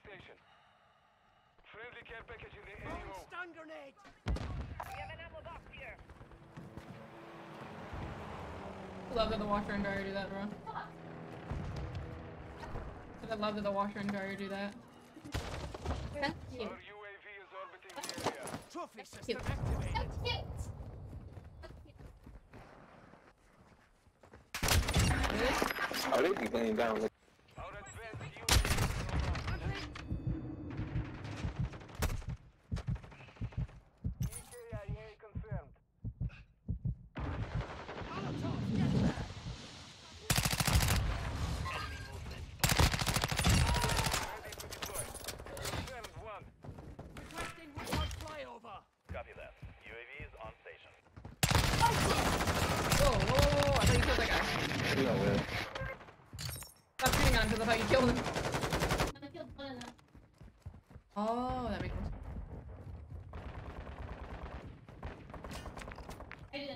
station. Friendly care package in the A Throwing O. stun grenade. We have an ammo box here. Love that the washer and dryer do that, bro. I love that the washer and dryer do that. That's cute. Our U A V is orbiting the area. Trophy system Cute. activated. That's cute. Oh, they be laying down. Like, Our advanced U A V is online. E K I A confirmed. Molotov, get there. Ready to deploy. Confirmed one. Requesting recon flyover. Copy that. U A V is on station. Whoa, whoa, whoa, whoa, I thought you killed that guy. you know, man. Stop shooting on him because I thought you killed him. I killed one of them. Oh, that makes sense. I did.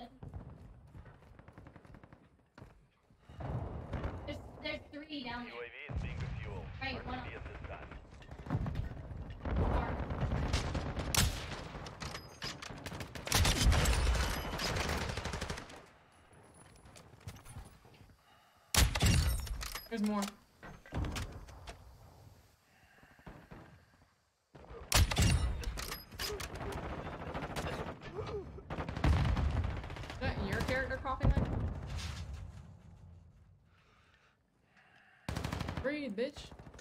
There's, there's three down U there. A V is being refueled. Right, one up. At this time. There's more. Is that your character coughing then? Breathe, bitch.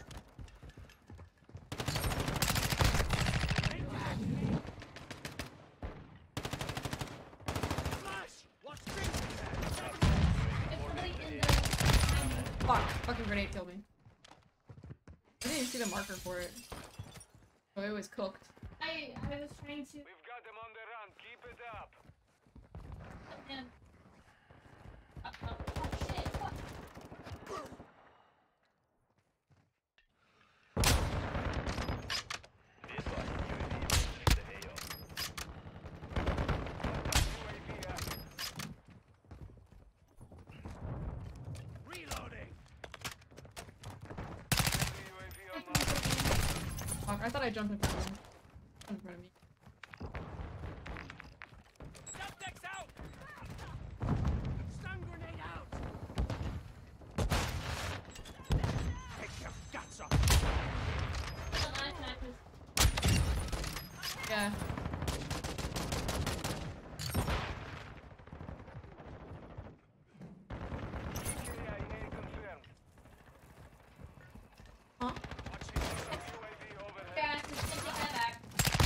Flash. What's drinking there? It's somebody in the... Fuck. Fucking grenade killed me. I didn't even see the marker for it. Oh, it was cooked. I, I was trying to... We've got them on the run. Keep it up. And... Uh, uh, oh shit, fuck. Be advised, U A V is entering the A O. U A V active. Reloading. U A V online. Fuck, I thought I jumped in front of him. In front of me. Subjects out. Stun grenade out. Take your guts off. The last match was... Yeah. E K I A confirmed. Huh? Watching U A V overhead. Yeah, just take that back.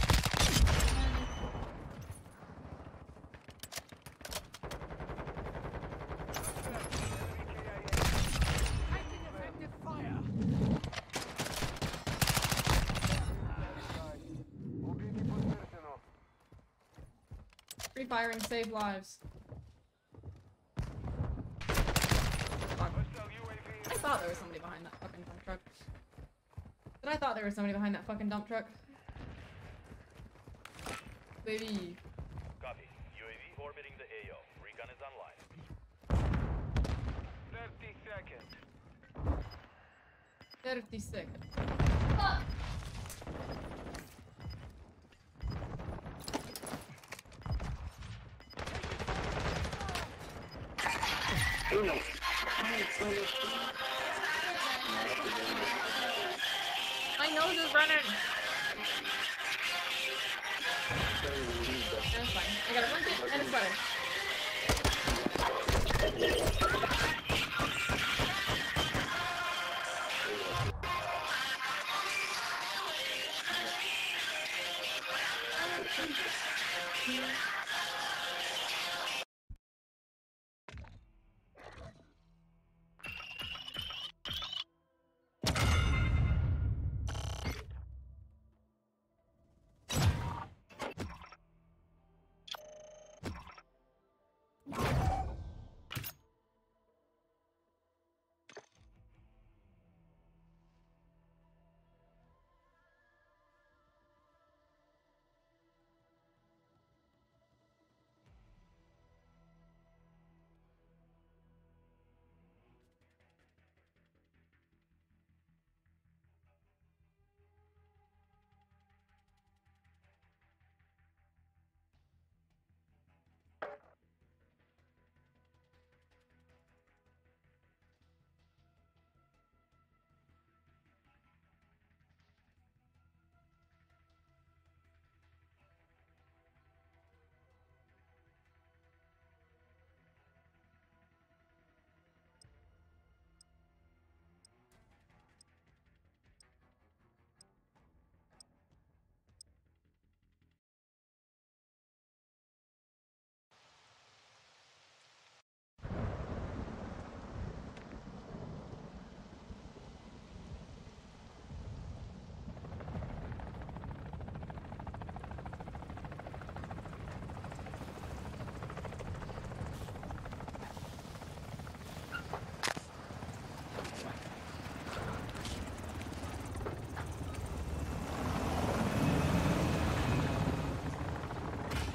Taking effective fire. Free firing save lives. Fuck. I thought there was somebody behind that fucking dump truck. But I thought there was somebody behind that fucking dump truck. Baby. Copy. U A V orbiting the A O. Recon is online. thirty seconds. thirty seconds. Fuck! My nose is running. That's fine. I got a blanket and a sweater.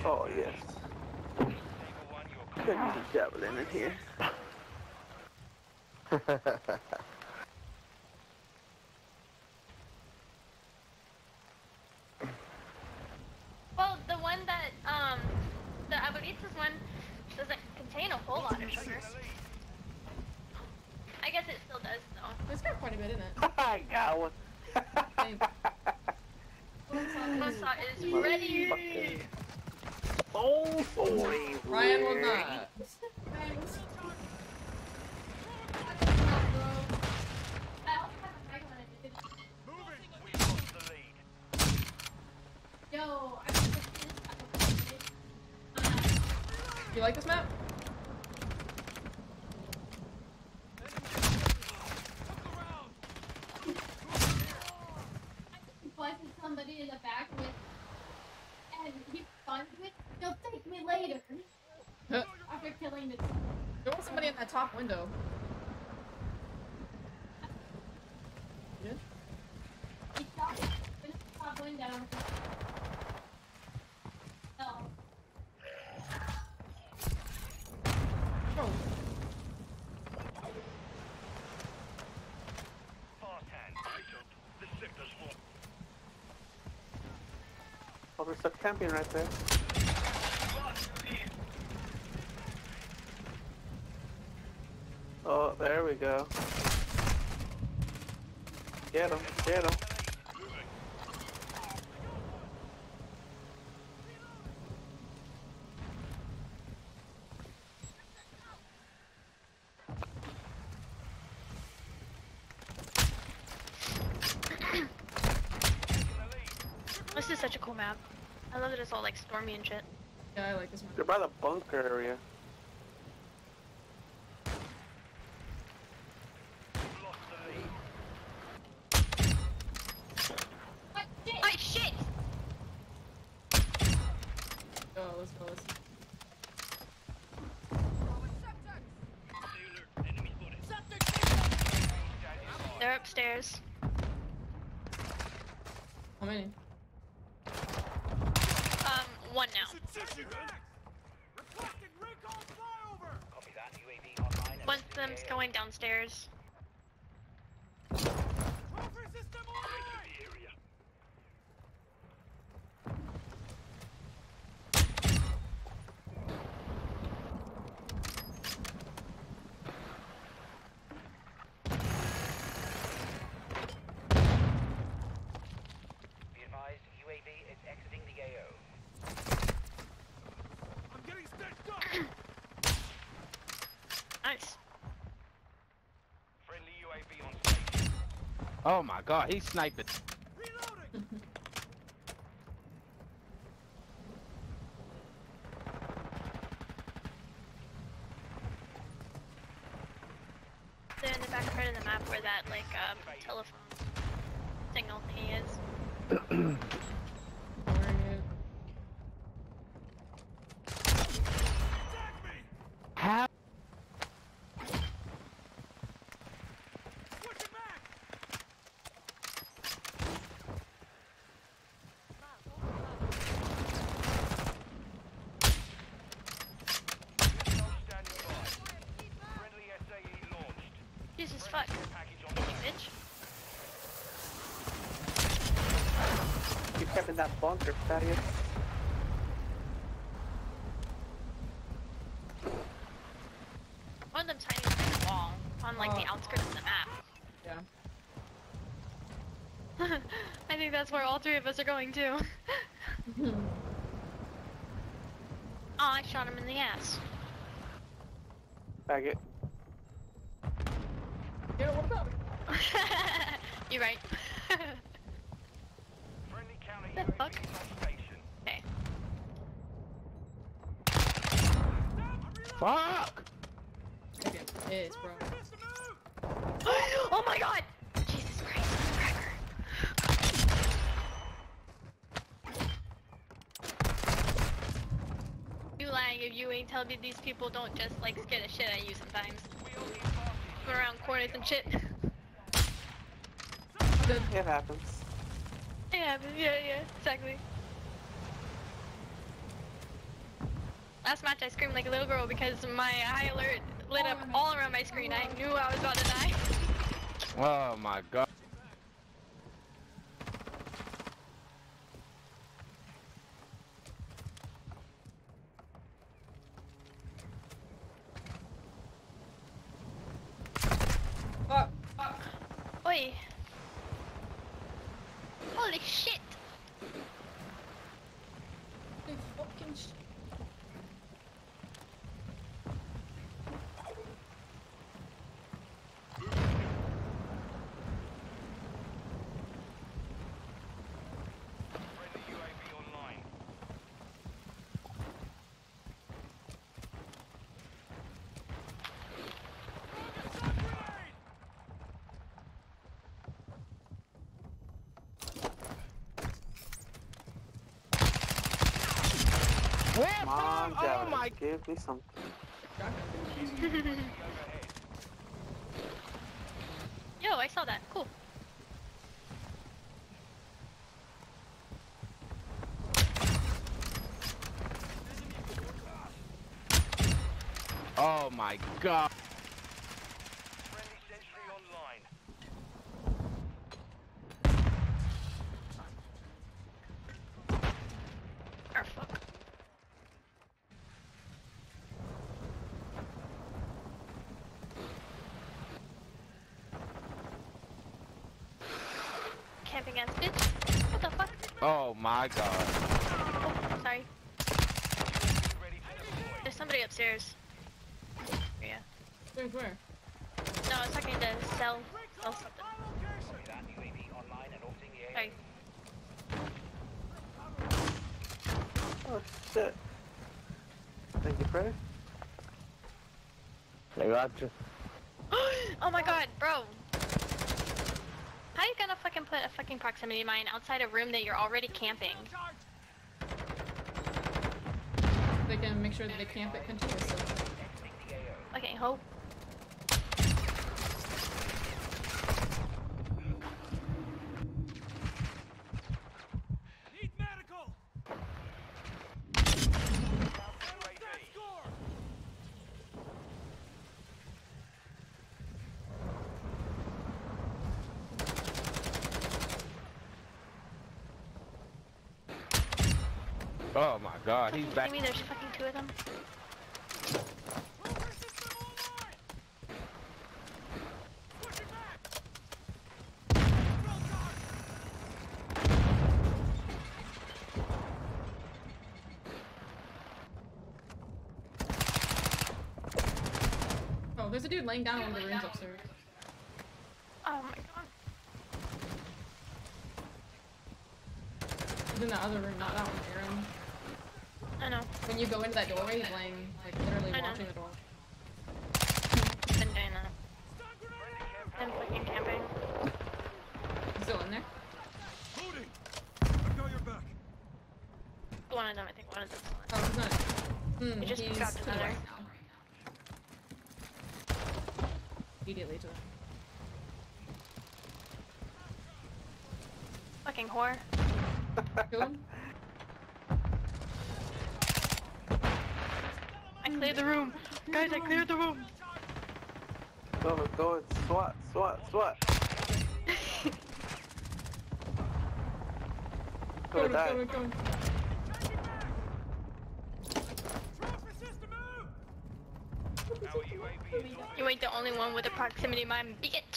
Oh, yes. Could use a javelin in here. Well, the one that, um, the Abuelitas one doesn't contain a whole lot of sugar. I guess it still does, though. It's got quite a bit in it. I got one. Mosa is ready. Oh, boy. Ryan will not. Yo, You like this map? busted somebody in the back with, and he spun with, you'll thank me later. After killing the. There was somebody in that top window. Yeah. He shot in the top window. No. Oh. Oh, there's a camping right there. Oh, there we go. Get him, get him. This is such a cool map. I love that it's all like stormy and shit. Yeah, I like this map. They're by the bunker area. Oh shit! Oh, let's go. Let's... They're upstairs. How many? Um, one now. One of them's going downstairs. Nice. Friendly U A V on station. Oh my god, he's sniping. They're in the back part of the map where that like um telephone signal thingy is. How? Jesus fuck. You bitch. You kept in that bunker, Thaddeus. One of them's hiding behind a wall on like the Oh. outskirts of the map. Yeah. I think that's where all three of us are going too. Oh, I shot him in the ass. Bag it. Yeah, what about? You're right. Friendly counter The U A V fuck? on station. Okay. Fuck! Okay, it is, bro. Oh my god! Jesus Christ, cracker. You lying if you ain't telling me these people don't just like scare the shit out of you sometimes. Go around corners and shit. It happens. Yeah, yeah, yeah, exactly. last match I screamed like a little girl because my high alert lit up all around my screen. I knew I was about to die. Oh my god. Fuck. Fuck. Oi. Holy shit. Holy fucking shit. Where Come on, from? Oh Jared, my. give me something. Yo, I saw that. Cool. Oh my god. Friendly sentry online. Oh, fuck. Camping ass bitch. What the fuck? Oh my god. Oh, sorry. There's somebody upstairs. Yeah. Where's where? No, I was talking to sell, sell something. Sorry. Oh shit. Thank you, Freddy. I got you. Oh my god, bro. How you gonna fucking put a fucking proximity mine outside a room that you're already camping? They can make sure that they camp it continuously. Okay, hope. Need medical. Oh my god, he's back. Maybe there's fucking two of them. Oh, there's a dude laying down in one of the rooms upstairs. Oh my god. He's in the other room, not that one, Aaron. I know. When you go into that doorway, he's laying, like, literally I know. watching the door. Been doing that. Been fucking camping. He's still in there? Loading. I got your back. One of them, I think one of them. Oh, he's not. Hmm, He just he's dropped to the another. right now. Immediately to the... Fucking whore. Kill him? I cleared the room. Guys, I cleared the room. Go, go and swat, swat, swat. Go, Go, go, die. go, go. You ain't the only one with a proximity mine, bitch.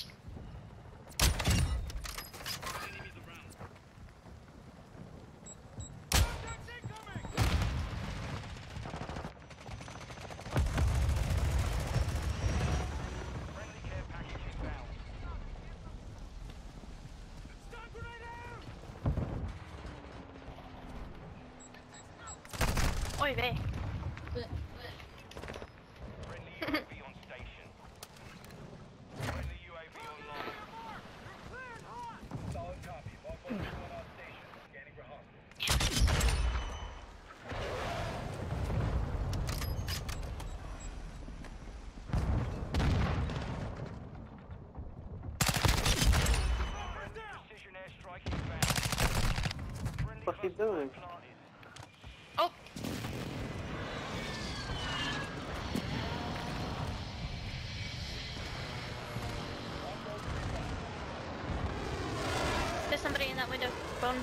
Oy vey. What are you doing? Oh. somebody in that window. Bone.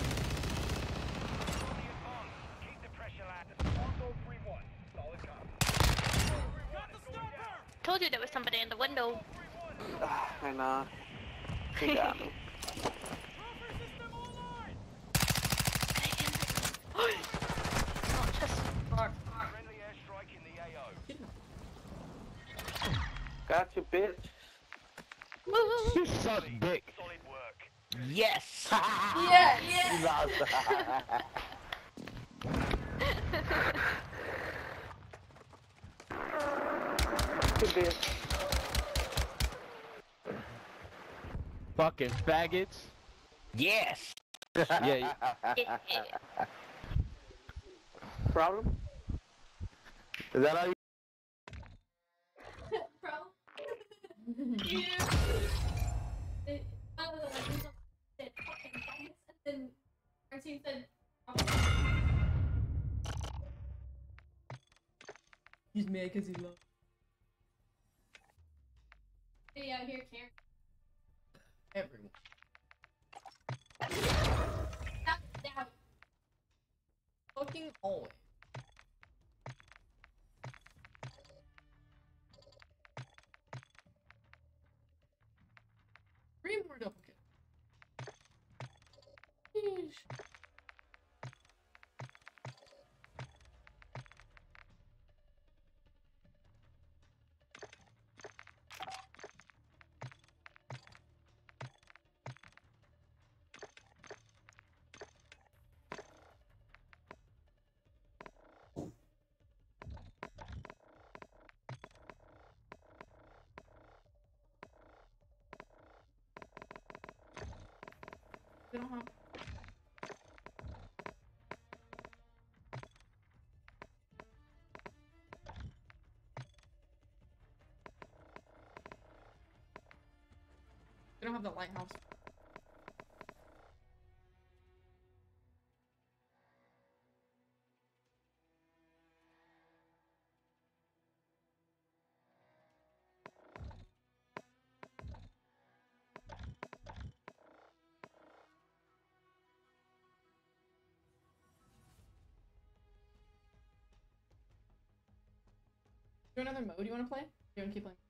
Keep the pressure ladder. One three one. Solid copy. Told you there was somebody in the window. I know. He got me. Not just Friendly airstrike in the A O. Got you, bitch. You suck dick. Solid work. Yes! Yes! Good bitch. Fucking faggots. Yes! Yeah. Problem? Is that how you? You. It, one of the legends said fucking thanks, and then Martin said. He's mad because he loves. Hey, out here, Karen. Everyone. Stop down. Fucking always. Three more double kills. Yeesh. They don't have. They don't have the lighthouse. Do another mode you want to play? You want to keep playing?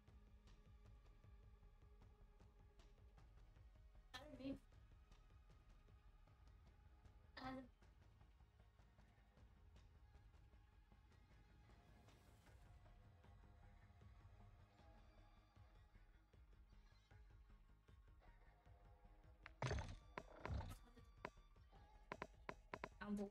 Down.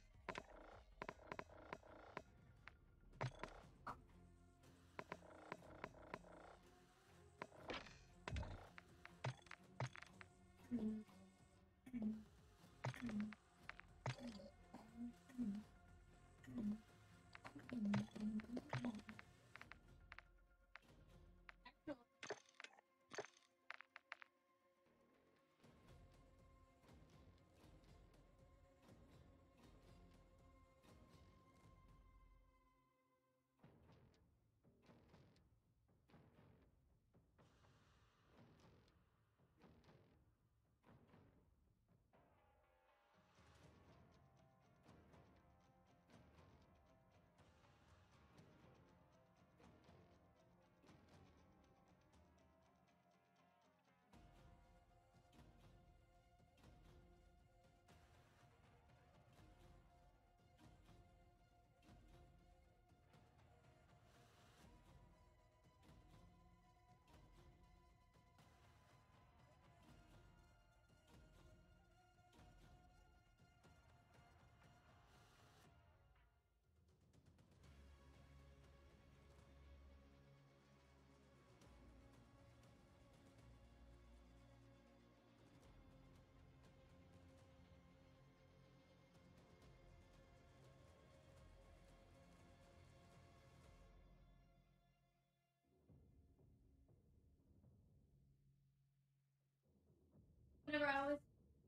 Whenever I was.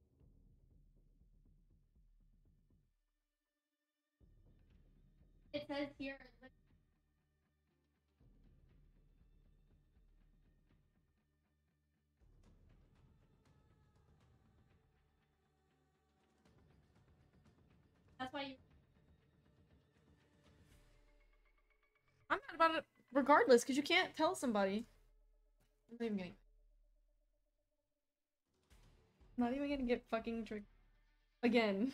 It says here. why you. I'm mad about it regardless, because you can't tell somebody. I'm not even gonna. Not even gonna get fucking tricked again.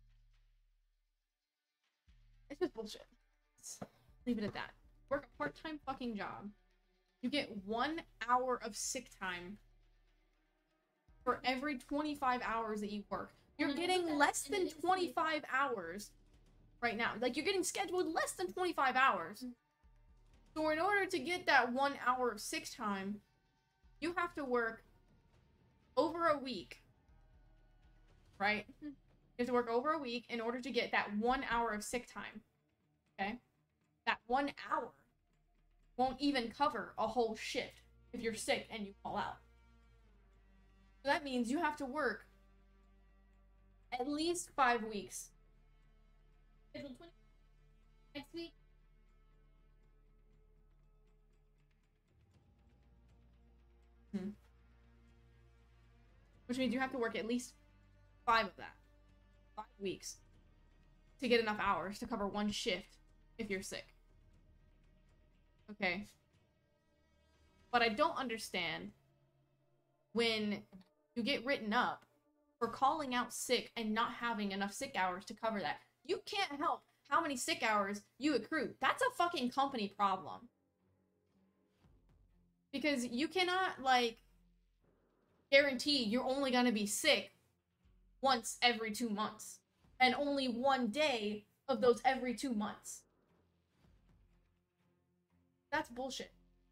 It's just bullshit. Let's leave it at that. Work a part-time fucking job. You get one hour of sick time for every twenty-five hours that you work. You're getting less than twenty-five hours right now. Like, you're getting scheduled less than twenty-five hours. So in order to get that one hour of sick time, you have to work over a week. Right? You have to work over a week in order to get that one hour of sick time. Okay? That one hour won't even cover a whole shift if you're sick and you call out. So that means you have to work at least five weeks. Next week. Hmm. Which means you have to work at least five of that. Five weeks. To get enough hours to cover one shift if you're sick. Okay. But I don't understand when you get written up for calling out sick and not having enough sick hours to cover that. You can't help how many sick hours you accrue. That's a fucking company problem. Because you cannot, like, guarantee you're only gonna be sick once every two months. And only one day of those every two months. That's bullshit.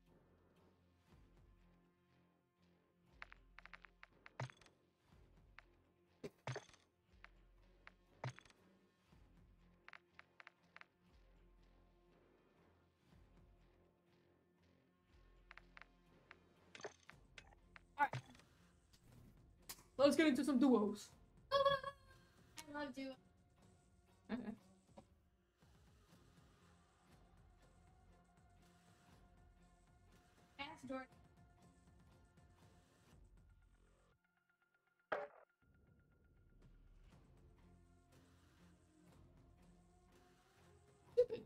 Alright. Let's get into some duos. I love duo. Okay. Ask Jordan. Stupid.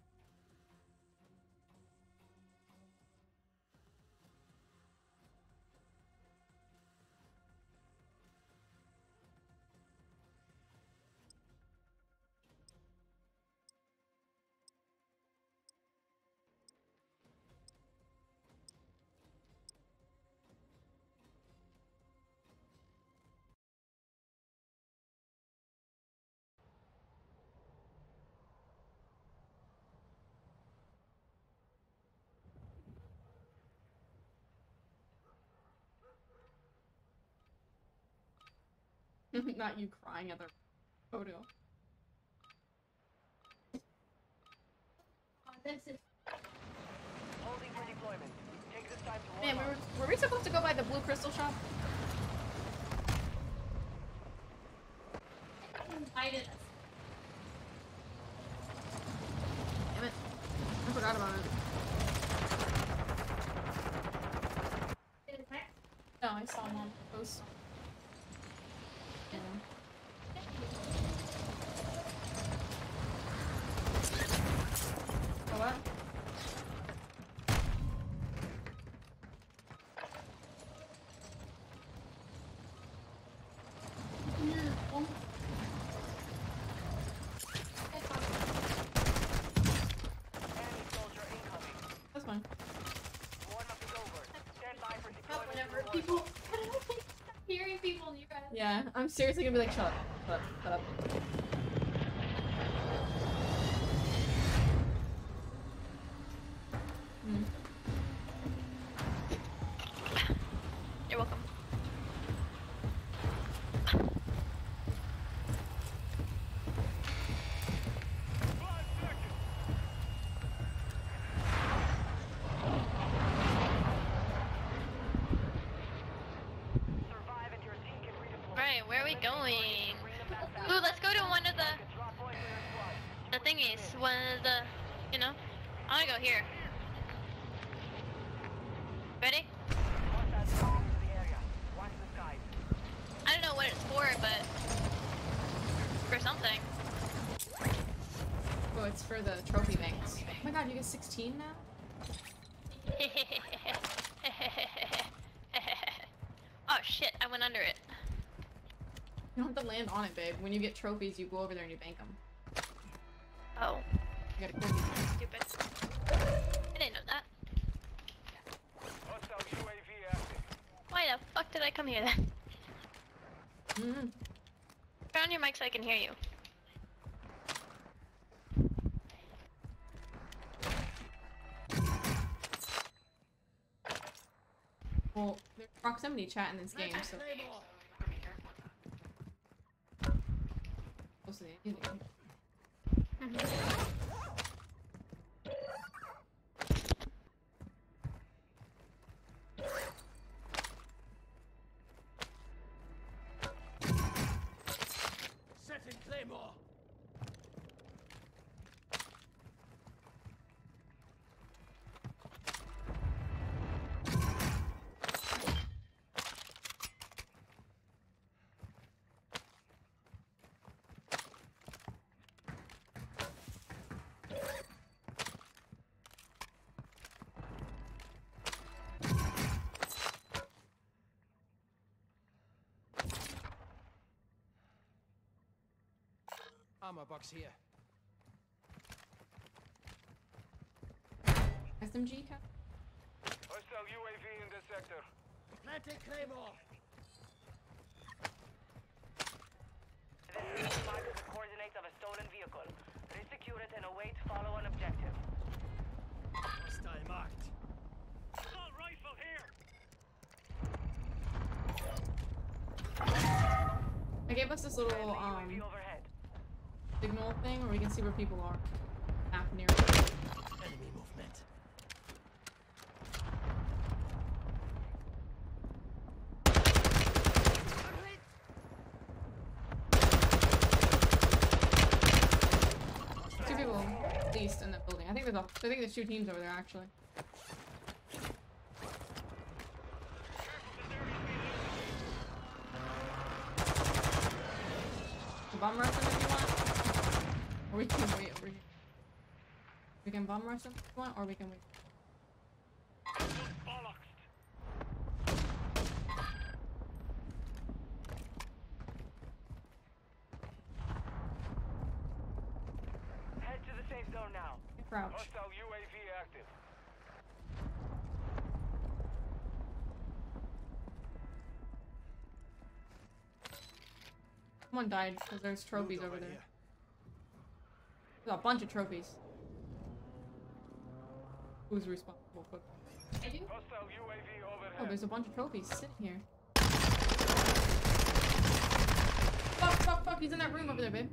Not you crying at the photo. Oh, this is. Holding for deployment. Take this time to Man, warm were, up. were we supposed to go by the blue crystal shop? Invited us. Damn it. I forgot about it. Did it back? No, I saw him on the post. Yeah. Oh, what? Enemy soldier incoming. That's fine. Warm up is over. Stand by for Up deployment. whenever to war people. zone. Stop hearing people in your guys. Yeah, I'm seriously gonna be like, shut up. Shut up. Shut up. Hmm. You're welcome. Survive and your team can redeploy. Right, where are we going? Ooh, let's go to one of the Drop point for your squad. the thingies. One of the, you know. I wanna go here. Ready? Hostiles coming into the area. Watch the skies. I don't know what it's for, but for something. Oh, it's for the trophy banks. Oh my god, you get sixteen now? Oh shit, I went under it. You don't have to land on it, babe. When you get trophies, you go over there and you bank them. Oh. You gotta click it. Stupid. I didn't know that. Hostile U A V active. Why the fuck did I come here then? Mm-hmm. Turn on your mic so I can hear you. Well, there's proximity chat in this game, so... Close to the anything. Setting Claymore. Armor box here. S M G cap? Hostile U A V in this sector. Planting Claymore. This is marks the coordinates of a stolen vehicle. Resecure it and await follow-on objective. Hostile marked. Assault rifle here. I gave us this little, um, signal thing where we can see where people are. Map near. Enemy movement. Two people, at least, in the building. I think there's a, I think there's two teams over there, actually. Bomb rush them if you want. Or we can wait over here. We can bomb rush them if you want, or we can wait. Head to the safe zone now. Crouch. Hostile U A V active. Someone died because there's trophies Loot over there. here. There's a bunch of trophies. Who's responsible for I do. Hostile U A V overhead. Oh, there's a bunch of trophies sitting here. Fuck, fuck, fuck, he's in that room over there, babe.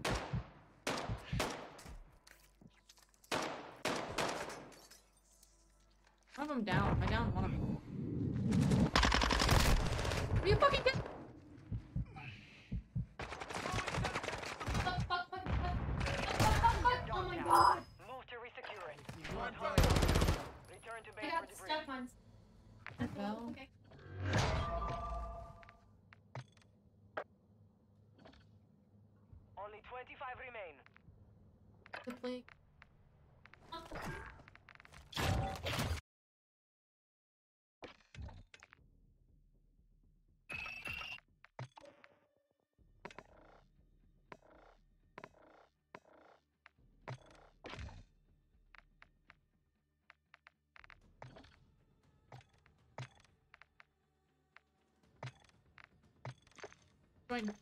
One of them down. I downed one of them. Are you fucking dead? Fuck, fuck, fuck, fuck, fuck, fuck, fuck, fuck. Oh my god. Move to resecure it. Return to I base got for debris. stuck on. Well. Okay. Only twenty-five remain. The plague. Join.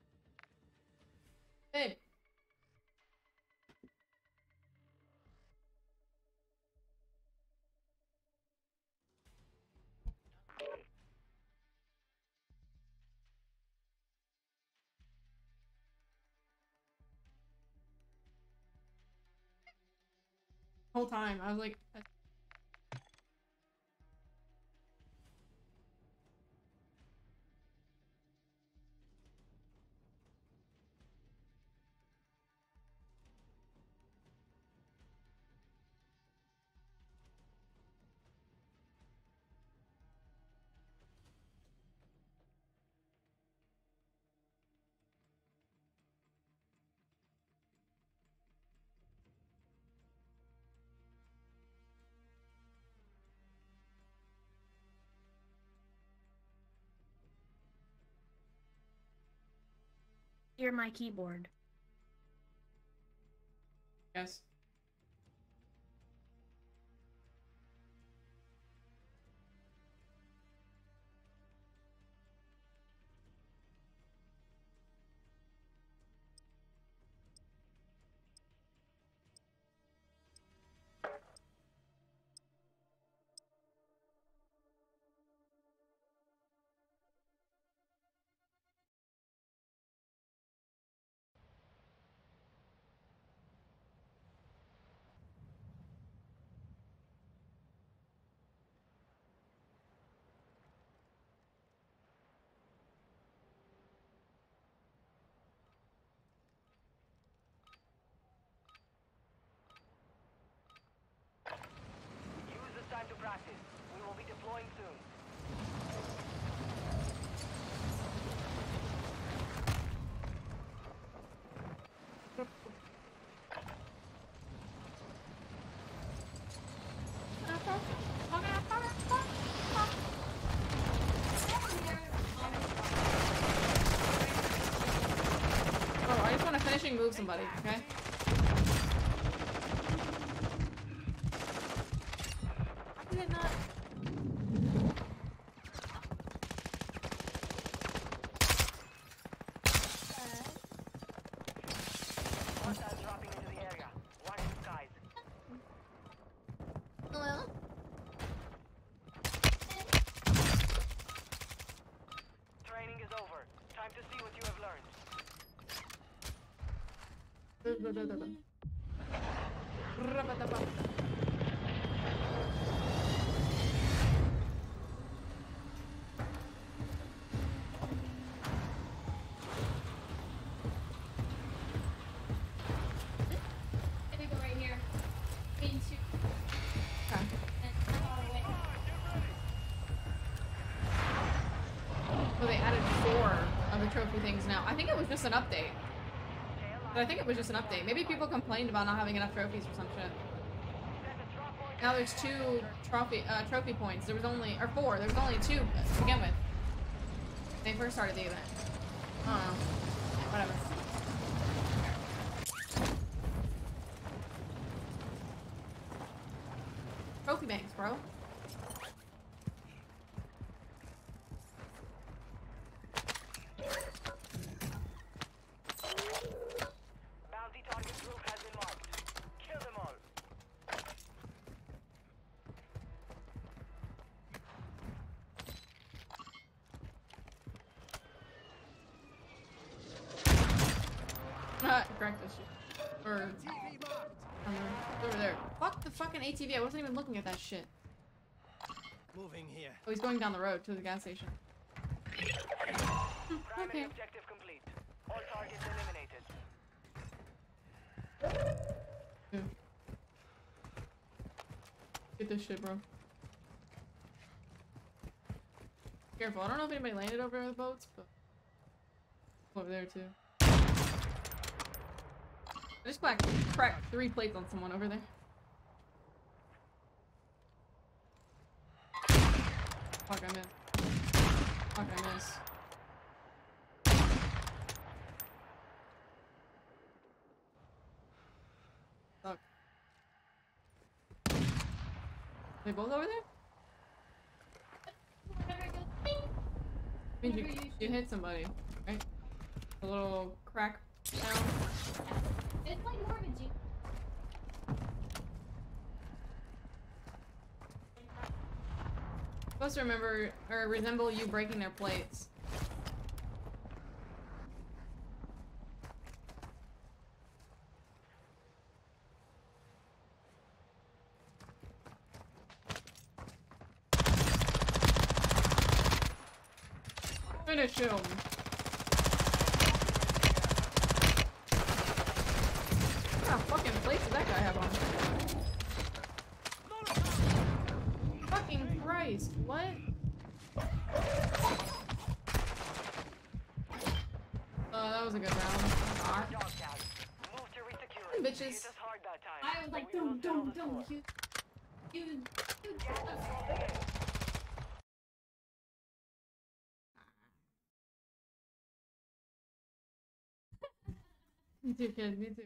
Hey. Whole time I was like, You're my keyboard. Yes. Use this time to practice. We will be deploying soon. Oh, I just want to finishing move somebody, okay? How did it not? Hostiles dropping into the area. Watch the skies. Hello? Training is over. Time to see what you have learned. I think go right here. Between two. Okay. And far away. Oh, they added four of the trophy things now. I think it was just an update. But I think it was just an update. Maybe people complained about not having enough trophies or some shit. Now there's two trophy uh, trophy points. There was only, or four. There was only two to begin with. They first started the event. I don't know. Whatever. Trophy banks, bro. Bounty target group has been marked. Kill them all. Ah, crack this shit. Or, I don't know. It's over there. Fuck the fucking A T V. I wasn't even looking at that shit. Moving here. Oh, he's going down the road to the gas station. Hmm, Primary okay. objective complete. All targets eliminated. Yeah. Get this shit, bro. Careful. I don't know if anybody landed over the boats, but over there too. I just cracked, cracked three plates on someone over there. Fuck, I missed. Fuck, I missed. Fuck. They both over there? Means you, you hit somebody, right? A little crack sound. It's like more of a G. Supposed to remember or resemble you breaking their plates. Finish him. What kind of fucking plates does that guy have on? Fucking Christ, what? Uh, that was a good round. Alright. Hey, bitches. I was like, don't, don't, don't. You, you, you. Me too, kid. Me too.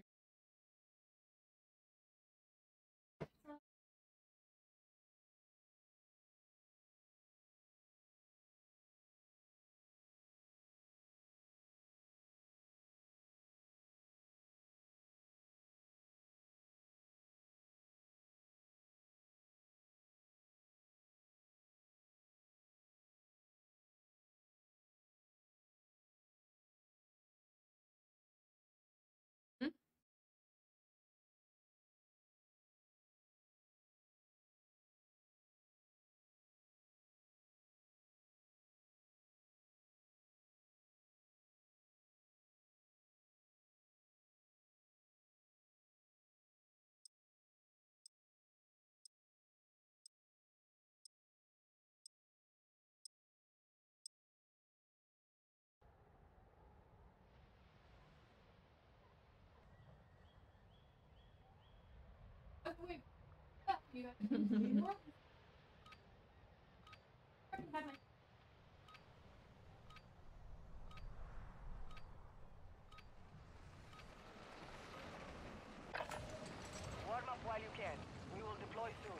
Wait, yeah, you guys. You want- have my- Warm up while you can. We will deploy soon.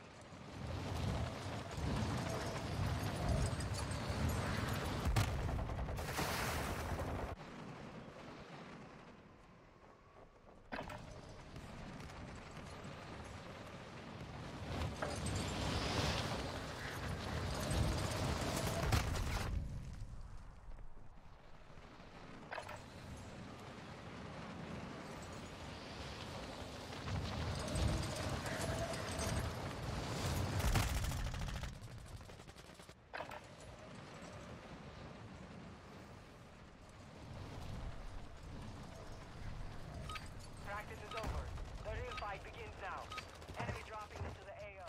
Practice is over. The real fight begins now. Enemy dropping into the A O.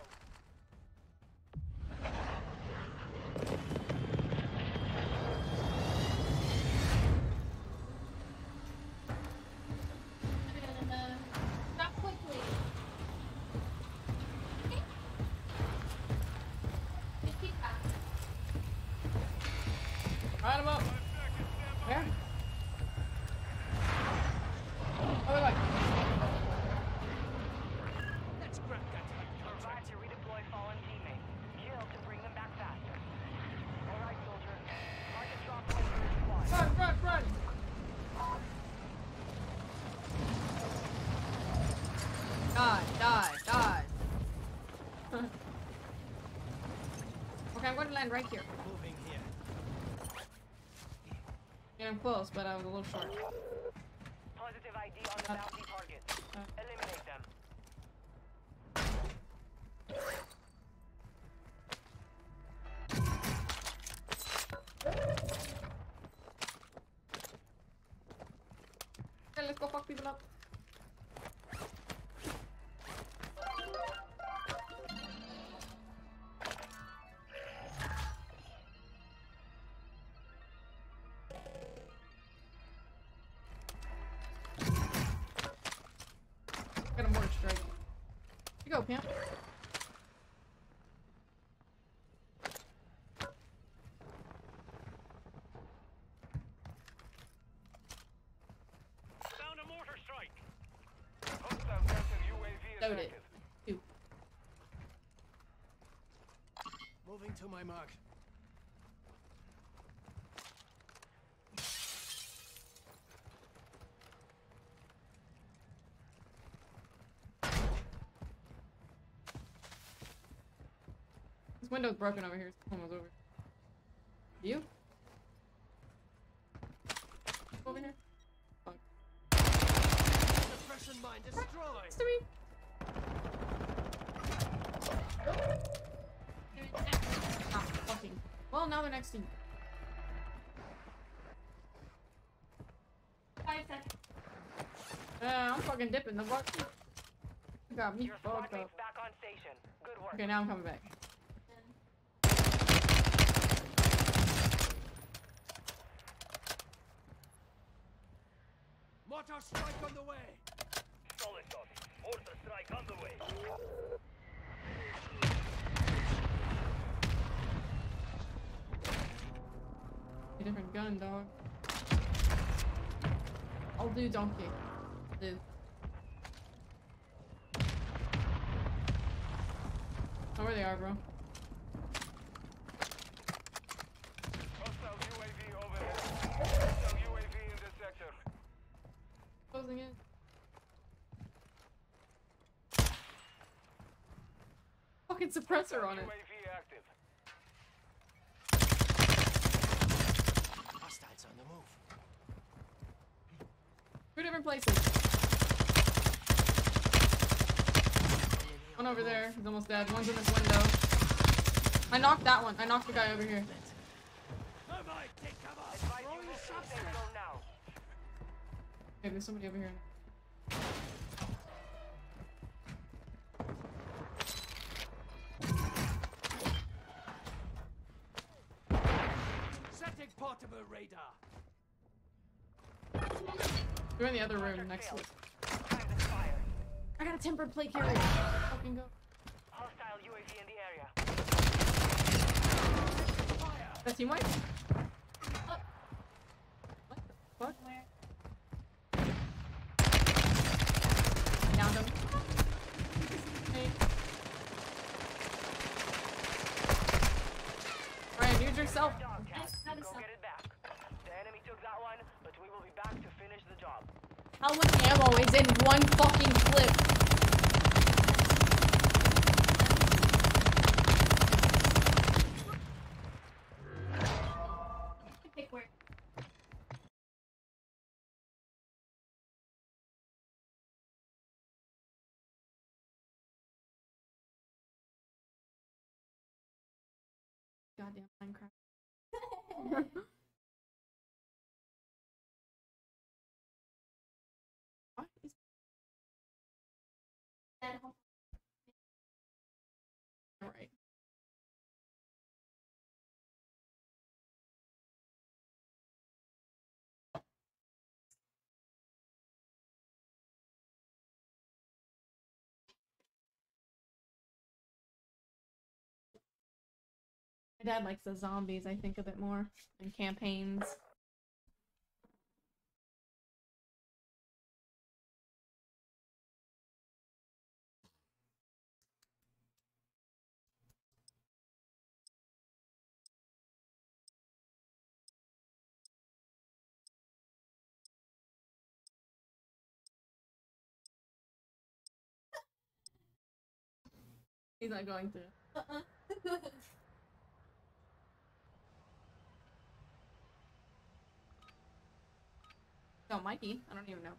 And, uh, drop quickly. Just keep back. Right him up. Where? Oh, wait, wait. Let's grab that We're glad to redeploy fallen teammates. Kill to bring them back faster. Alright, soldier. Target drop point for your squad. Run, run, run! Die, die, die. Okay, I'm going to land right here. moving here. Yeah, I'm close, but I was a little short. Positive I D on the bounty target. Eliminate them. Okay, let's go fuck people up. Got a mortar strike. You go, pimp. Found a mortar strike. Hostile counter U A V is Load it. active. Two. Moving to my mark. This window's broken over here. Someone was over. You? Over here? Fuck. Suppression mine destroyed. Next to me. Ah, fucking. Well, now they're next to you. Five seconds. Uh, I'm fucking dipping the fuck. You got me Your squad fucked mates up. back on station. Good work. Okay, now I'm coming back. Mortar strike on the way. Solid copy. Mortar strike on the way. A different gun, dog. I'll do donkey. Live. Oh, where they are, bro. Hostile U A V overhead. Hostile U A V in this sector. Closing in. Fucking suppressor on it. U A V active. Hostiles on the move. Two different places. One over there. He's almost dead. One's in this window. I knocked that one. I knocked the guy over here. Okay, there's somebody over here. Setting portable radar. You're in the other room next to it. I got a tempered plate carrier. Fucking go. Hostile U A V in the area. That team white? Oh. What the fuck? Where? Downed him. Hey. Ryan, use yourself. How to Go sell? get it back. The enemy took that one, but we will be back to finish the job. How much ammo is in one fucking clip? Pick where? Goddamn Minecraft. What is That whole alright? My dad likes the zombies, I think, a bit more, and campaigns. He's not going to. uh-uh. No, Mikey. I don't even know.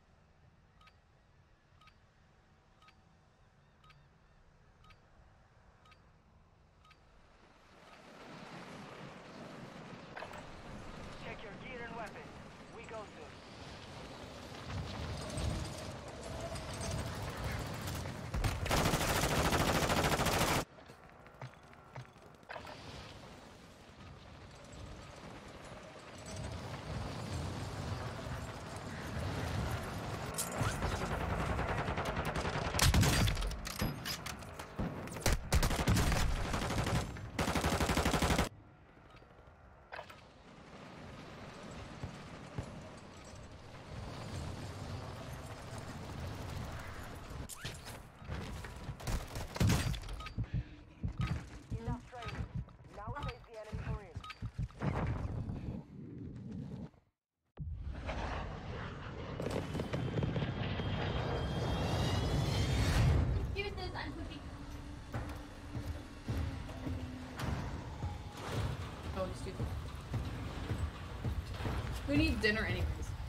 Check your gear and weapons. We go soon. Enough training. Now face the enemy for real. Excuses, I'm cooking. Oh, stupid. Who needs dinner anyways?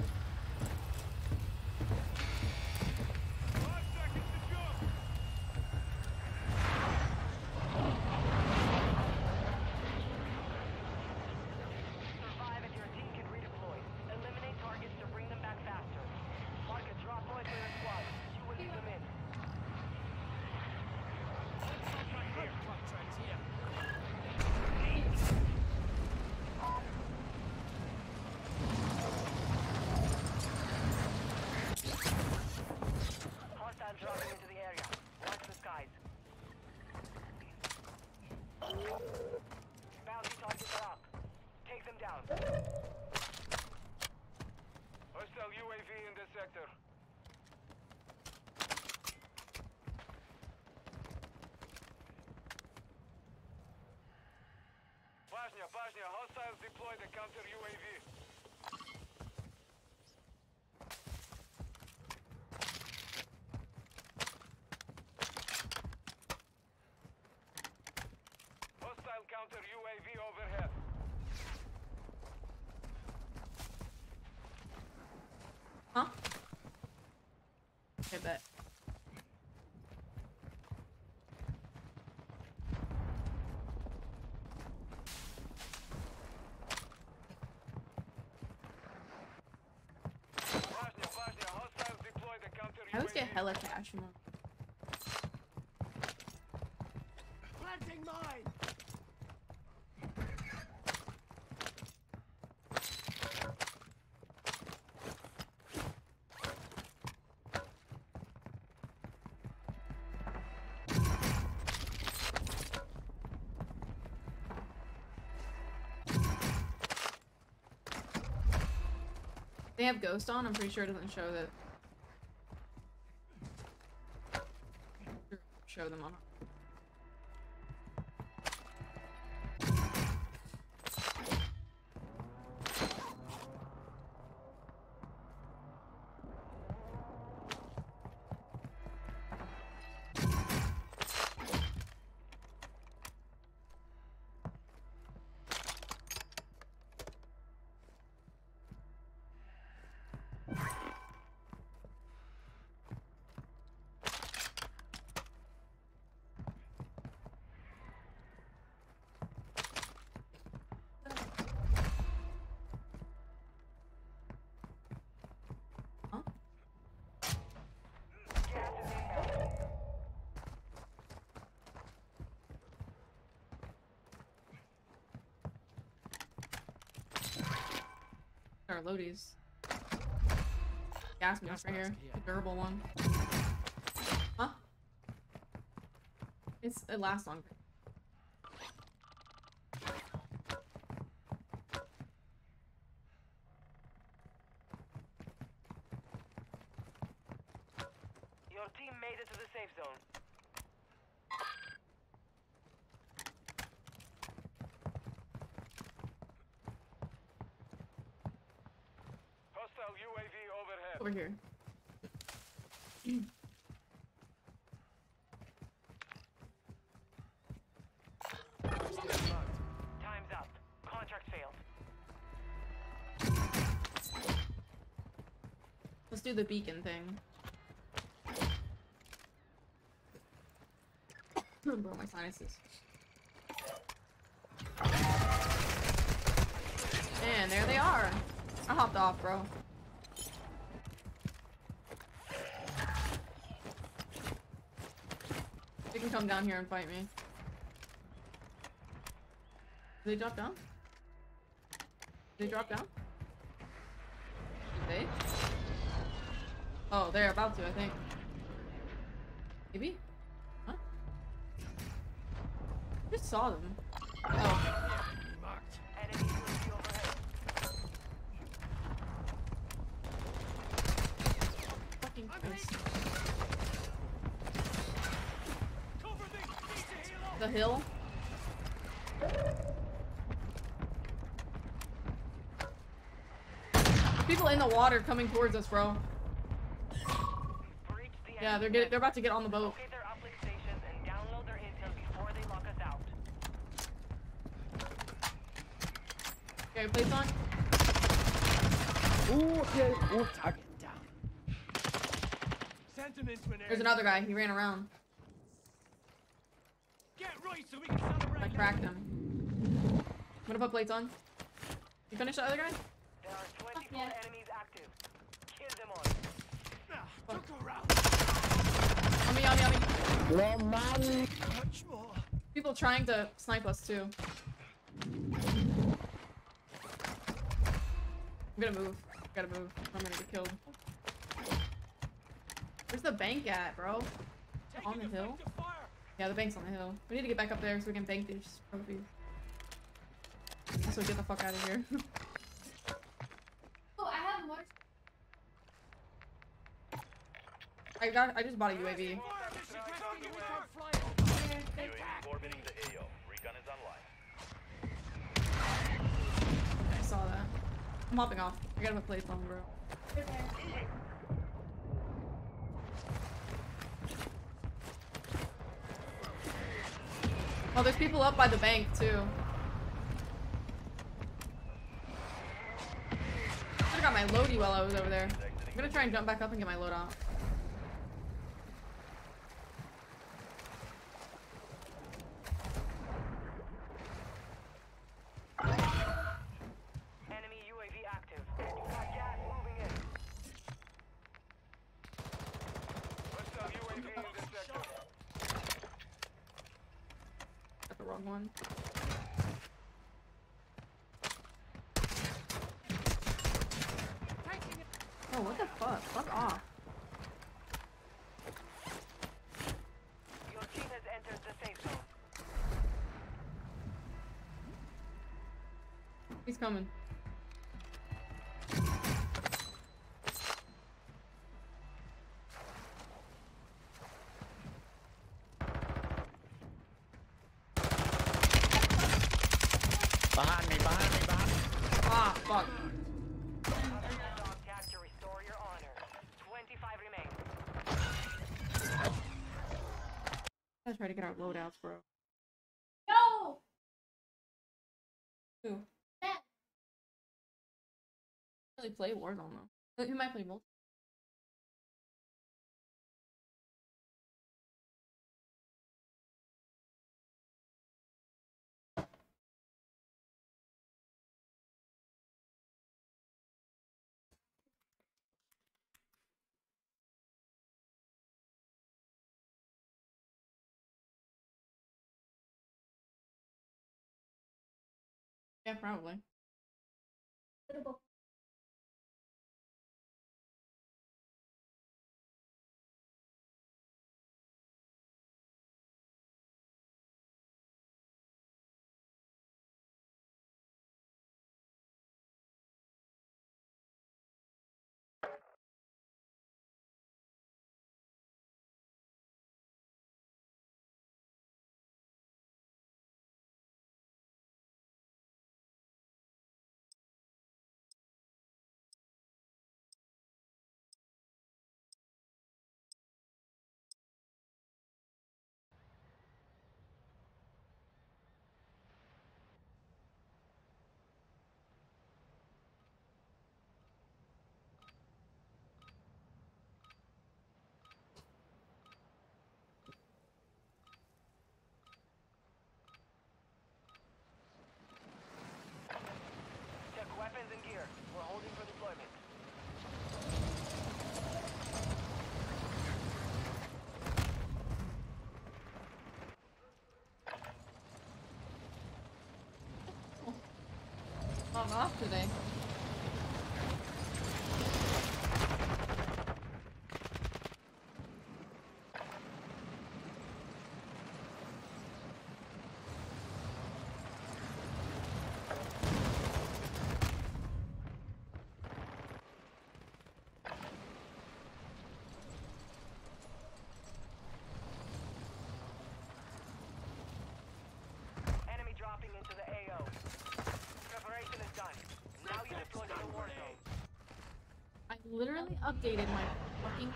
Survive and your team can redeploy. Eliminate targets to bring them back faster. Mark a drop point for your squad. You will lead them in. Contracts here. Hostiles dropping into the area. Watch the skies. Bounty targets are up. Take them down. Hostile U A V in this sector. Bosnia, hostiles deploy the counter U A V. Hostile counter U A V overhead. Huh? I bet. I always get hella cash from them. Planting mine. They have Ghost on, I'm pretty sure it doesn't show that. Show them on. Our loadies. Gas mask right here. The durable one. Huh? It's it lasts longer. Your team made it to the safe zone. Hostile U A V overhead. Over here. Time's up. Contract failed. Let's do the beacon thing. Bro, my sinuses. And there they are. I hopped off, bro. They can come down here and fight me. Did they drop down? Did they drop down? Did they? Oh, they're about to, I think. Maybe? Huh? I just saw them. Oh. Fucking Christ. The hill? People in the water coming towards us, bro. Yeah, they're get they're about to get on the boat. Locate their uplink stations and download their intel before they lock us out. Okay, plates on. Ooh, okay. Ooh, target down. Sentiments, There's another guy. He ran around. Get right so we can celebrate. I cracked him. I'm gonna put plates on. You finished the other guy? There are twenty-four yeah. enemies active. Kill them all. Ah, took a round. On me, on me, on me. No man. Much more. People trying to snipe us too. I'm gonna move. Gotta move. I'm gonna get killed. Where's the bank at, bro? On the hill? Yeah, the bank's on the hill. We need to get back up there so we can bank these trophies. So get the fuck out of here. Oh, I have more. I got. I just bought a U A V. U A V orbiting the A O. Recon is online. saw that. I'm hopping off. I gotta put plates on, bro. You're there. Oh, there's people up by the bank too. I should've got my loadie while I was over there. I'm gonna try and jump back up and get my load out. Enemy U A V active. You've got gas moving in. Hostile U A V in this sector. Got the wrong one. Oh, what the fuck? Fuck off. Your team has entered the safe zone. He's coming. Behind me, behind me, behind me. Ah, fuck. Dog tag to restore your honor. twenty-five remain. Let's try to get our loadouts, bro. No! Who? That. Really play Warzone though. Who might play multi? Yeah, probably. Check weapons and gear. We're holding for deployment. I'm off today. Enemy dropping into the A O. Preparation is done. Now you deploy to the war zone. I literally updated my fucking.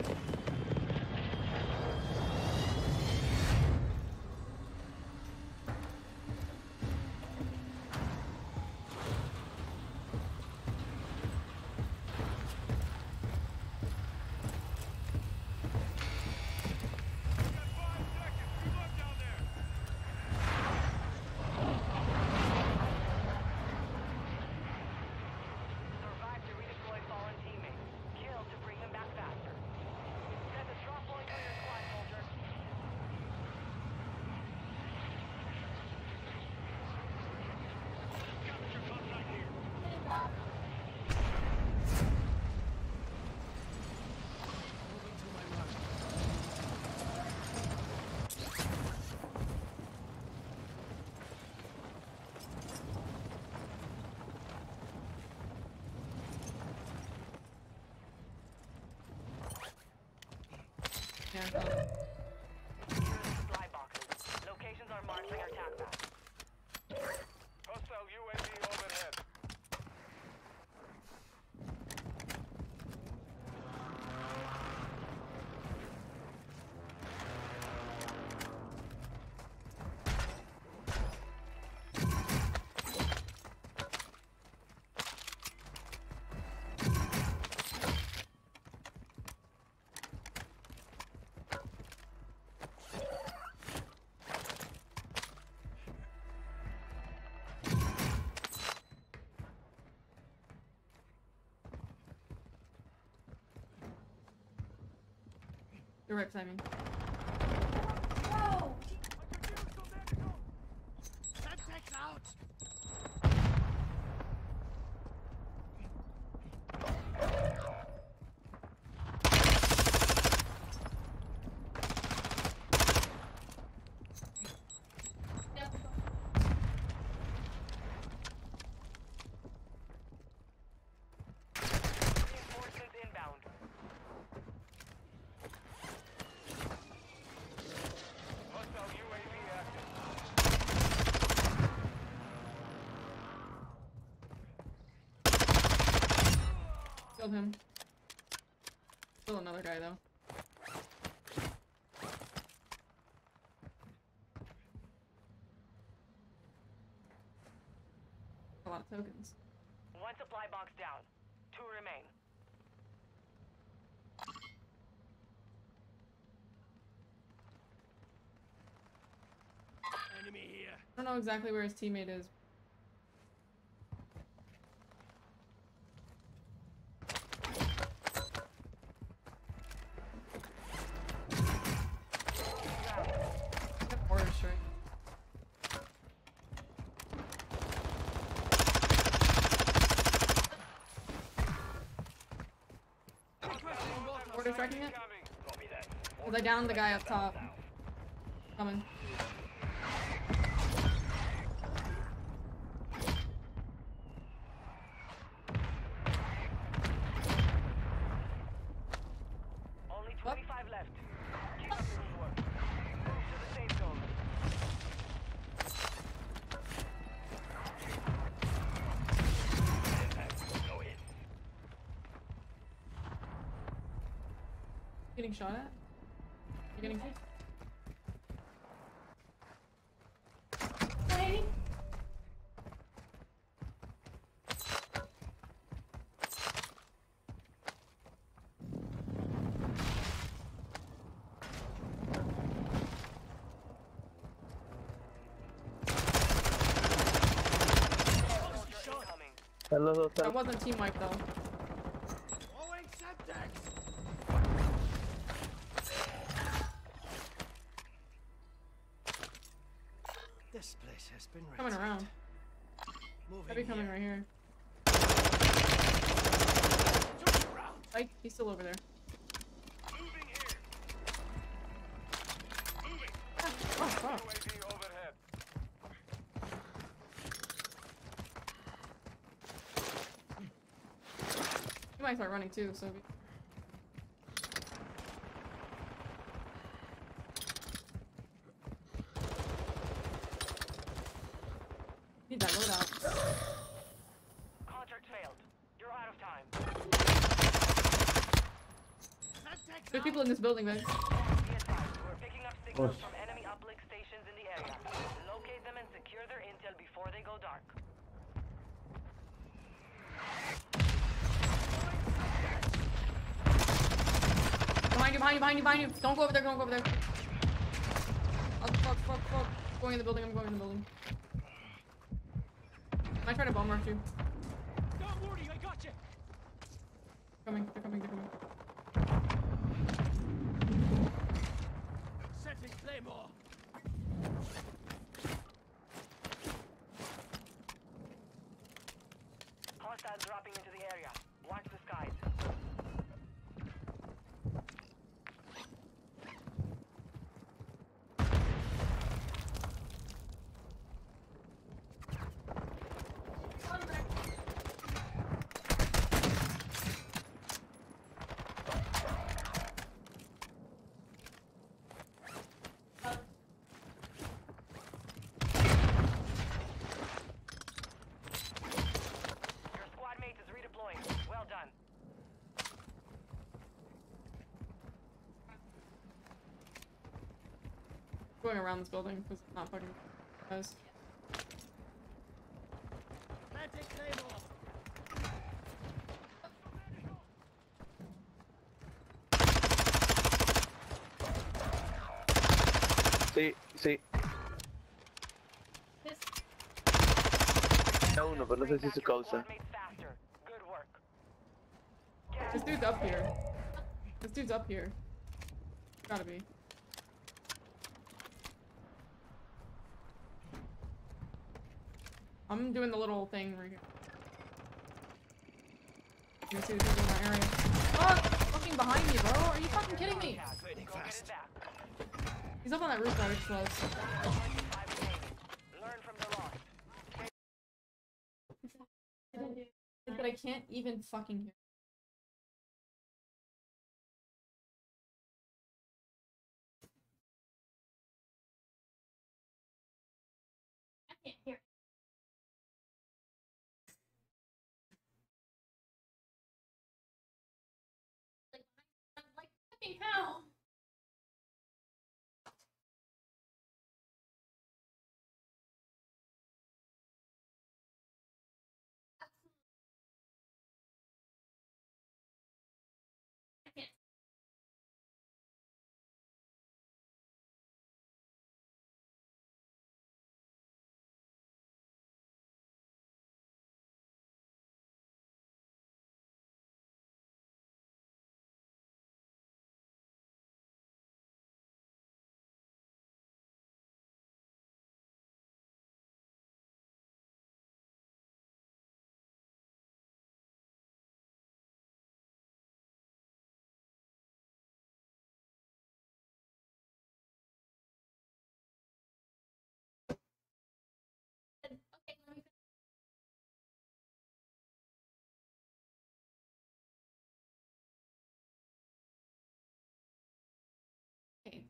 Survive to redeploy fallen teammates. Kill to bring them back faster. Set the drop point on your squad, soldier. Yeah. Supply boxes. Locations are marked on your attack map. Hostile U A V overhead. You're right beside me. Whoa! Semtex out! Reinforcements inbound. Hostile U A V active. Killed him. Still another guy though. A lot of tokens. One supply box down. Two remain. Enemy here. I don't know exactly where his teammate is. Got border strike. Border striking it? Copy that. Cause I downed the guy up top. Coming. Only twenty-five left. Keep up the good work. Move to the safe zone. Go in. Getting shot at? You getting hit? Hey! Soldier incoming. Hello, hello, That wasn't team wipe though. Throwing Semtex! This place has been wrecked. Coming around. Moving Might be coming here. right here. Turn around. Ike, he's still over there. Moving here. Moving. Oh fuck. U A V overhead. He might start running too, so we... Need that loadout. Contract failed. You're out of time. Semtex There's out. people in this building, man. Be advised, we're picking up signals from enemy uplink stations in the area. Locate them and secure their intel before they go dark. Behind you, behind you, behind you, behind you. Don't go over there, don't go over there. Oh, fuck, fuck, fuck. Going in the building, I'm going in the building. I try to bomb rush you. Don't worry, I got you. Coming, they're coming, they're coming. Setting Claymore. Hostiles dropping into the area. Watch the skies. Your squad mate is redeploying. Well done. Going around this building because it's not fucking guys. Planting Claymore. Sì, sì. This C'è uno, però non so se si cosa. Squad mate faster. Good work. This dude's up here. This dude's up here. Gotta be. I'm doing the little thing right here. You can see the people in my area. Oh! Fucking behind me, bro! Are you fucking kidding me? He's up on that roof, I just was. But I can't even fucking hear. I can't hear. Like, like fucking hell. Okay, let me Okay.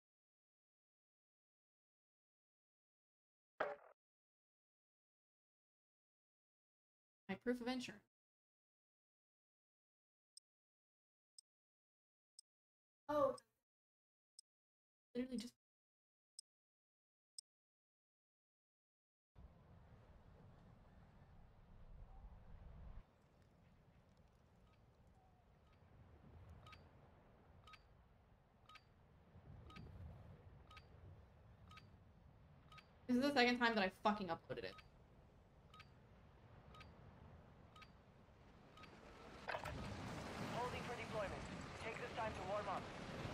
My proof of insurance. Oh. Literally just. This is the second time that I fucking uploaded it. Holding for deployment. Take this time to warm up.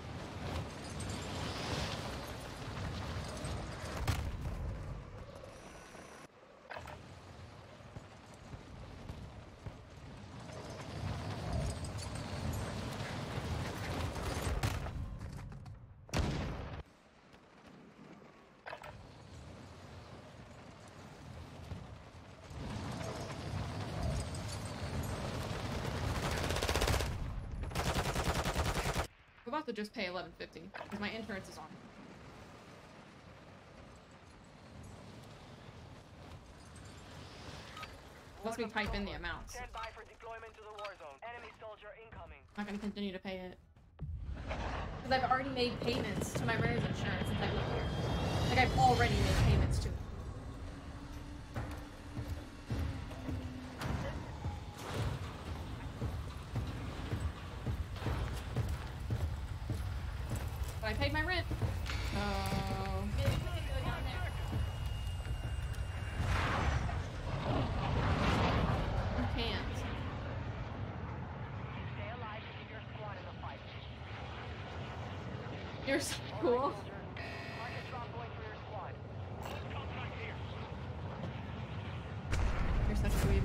I'm about to just pay eleven fifty because my insurance is on. Let me type in the amounts. Stand by for deployment to the war zone. Enemy soldier incoming. I'm not gonna continue to pay it. Because I've already made payments to my renter's insurance since I moved here. Like, I've already made payments to it. But I paid my rent. So... maybe we can go down there. You can't. Stay alive to keep your squad in the fight. You're so cool. Target drop going for your squad. Contact here. You're such a dweeb.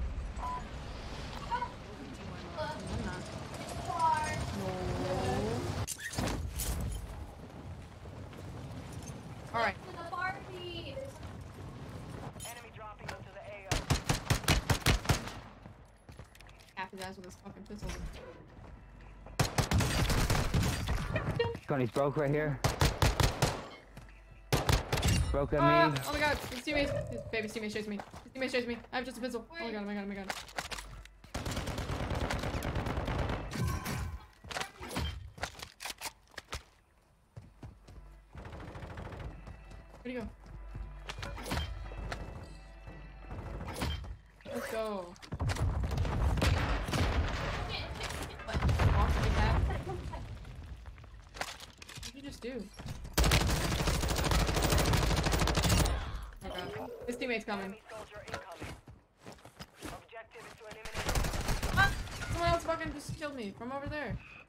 Uh, I'm not. far. No. Alright. To the Barbie. Enemy dropping into the A O. Half his ass with his fucking pistol. Tony's broke right here. Broke at Ah, me. oh my god, his teammates, his baby's teammates chasing me. His teammates chasing me. I have just a pistol. Oh my god, oh my god, oh my god. Where'd he go? Let's go. What? Walk like that? What did you just do? Oh god. His teammate's coming. Enemy soldier incoming. Objective is to eliminate. Ah! Someone else fucking just killed me from over there.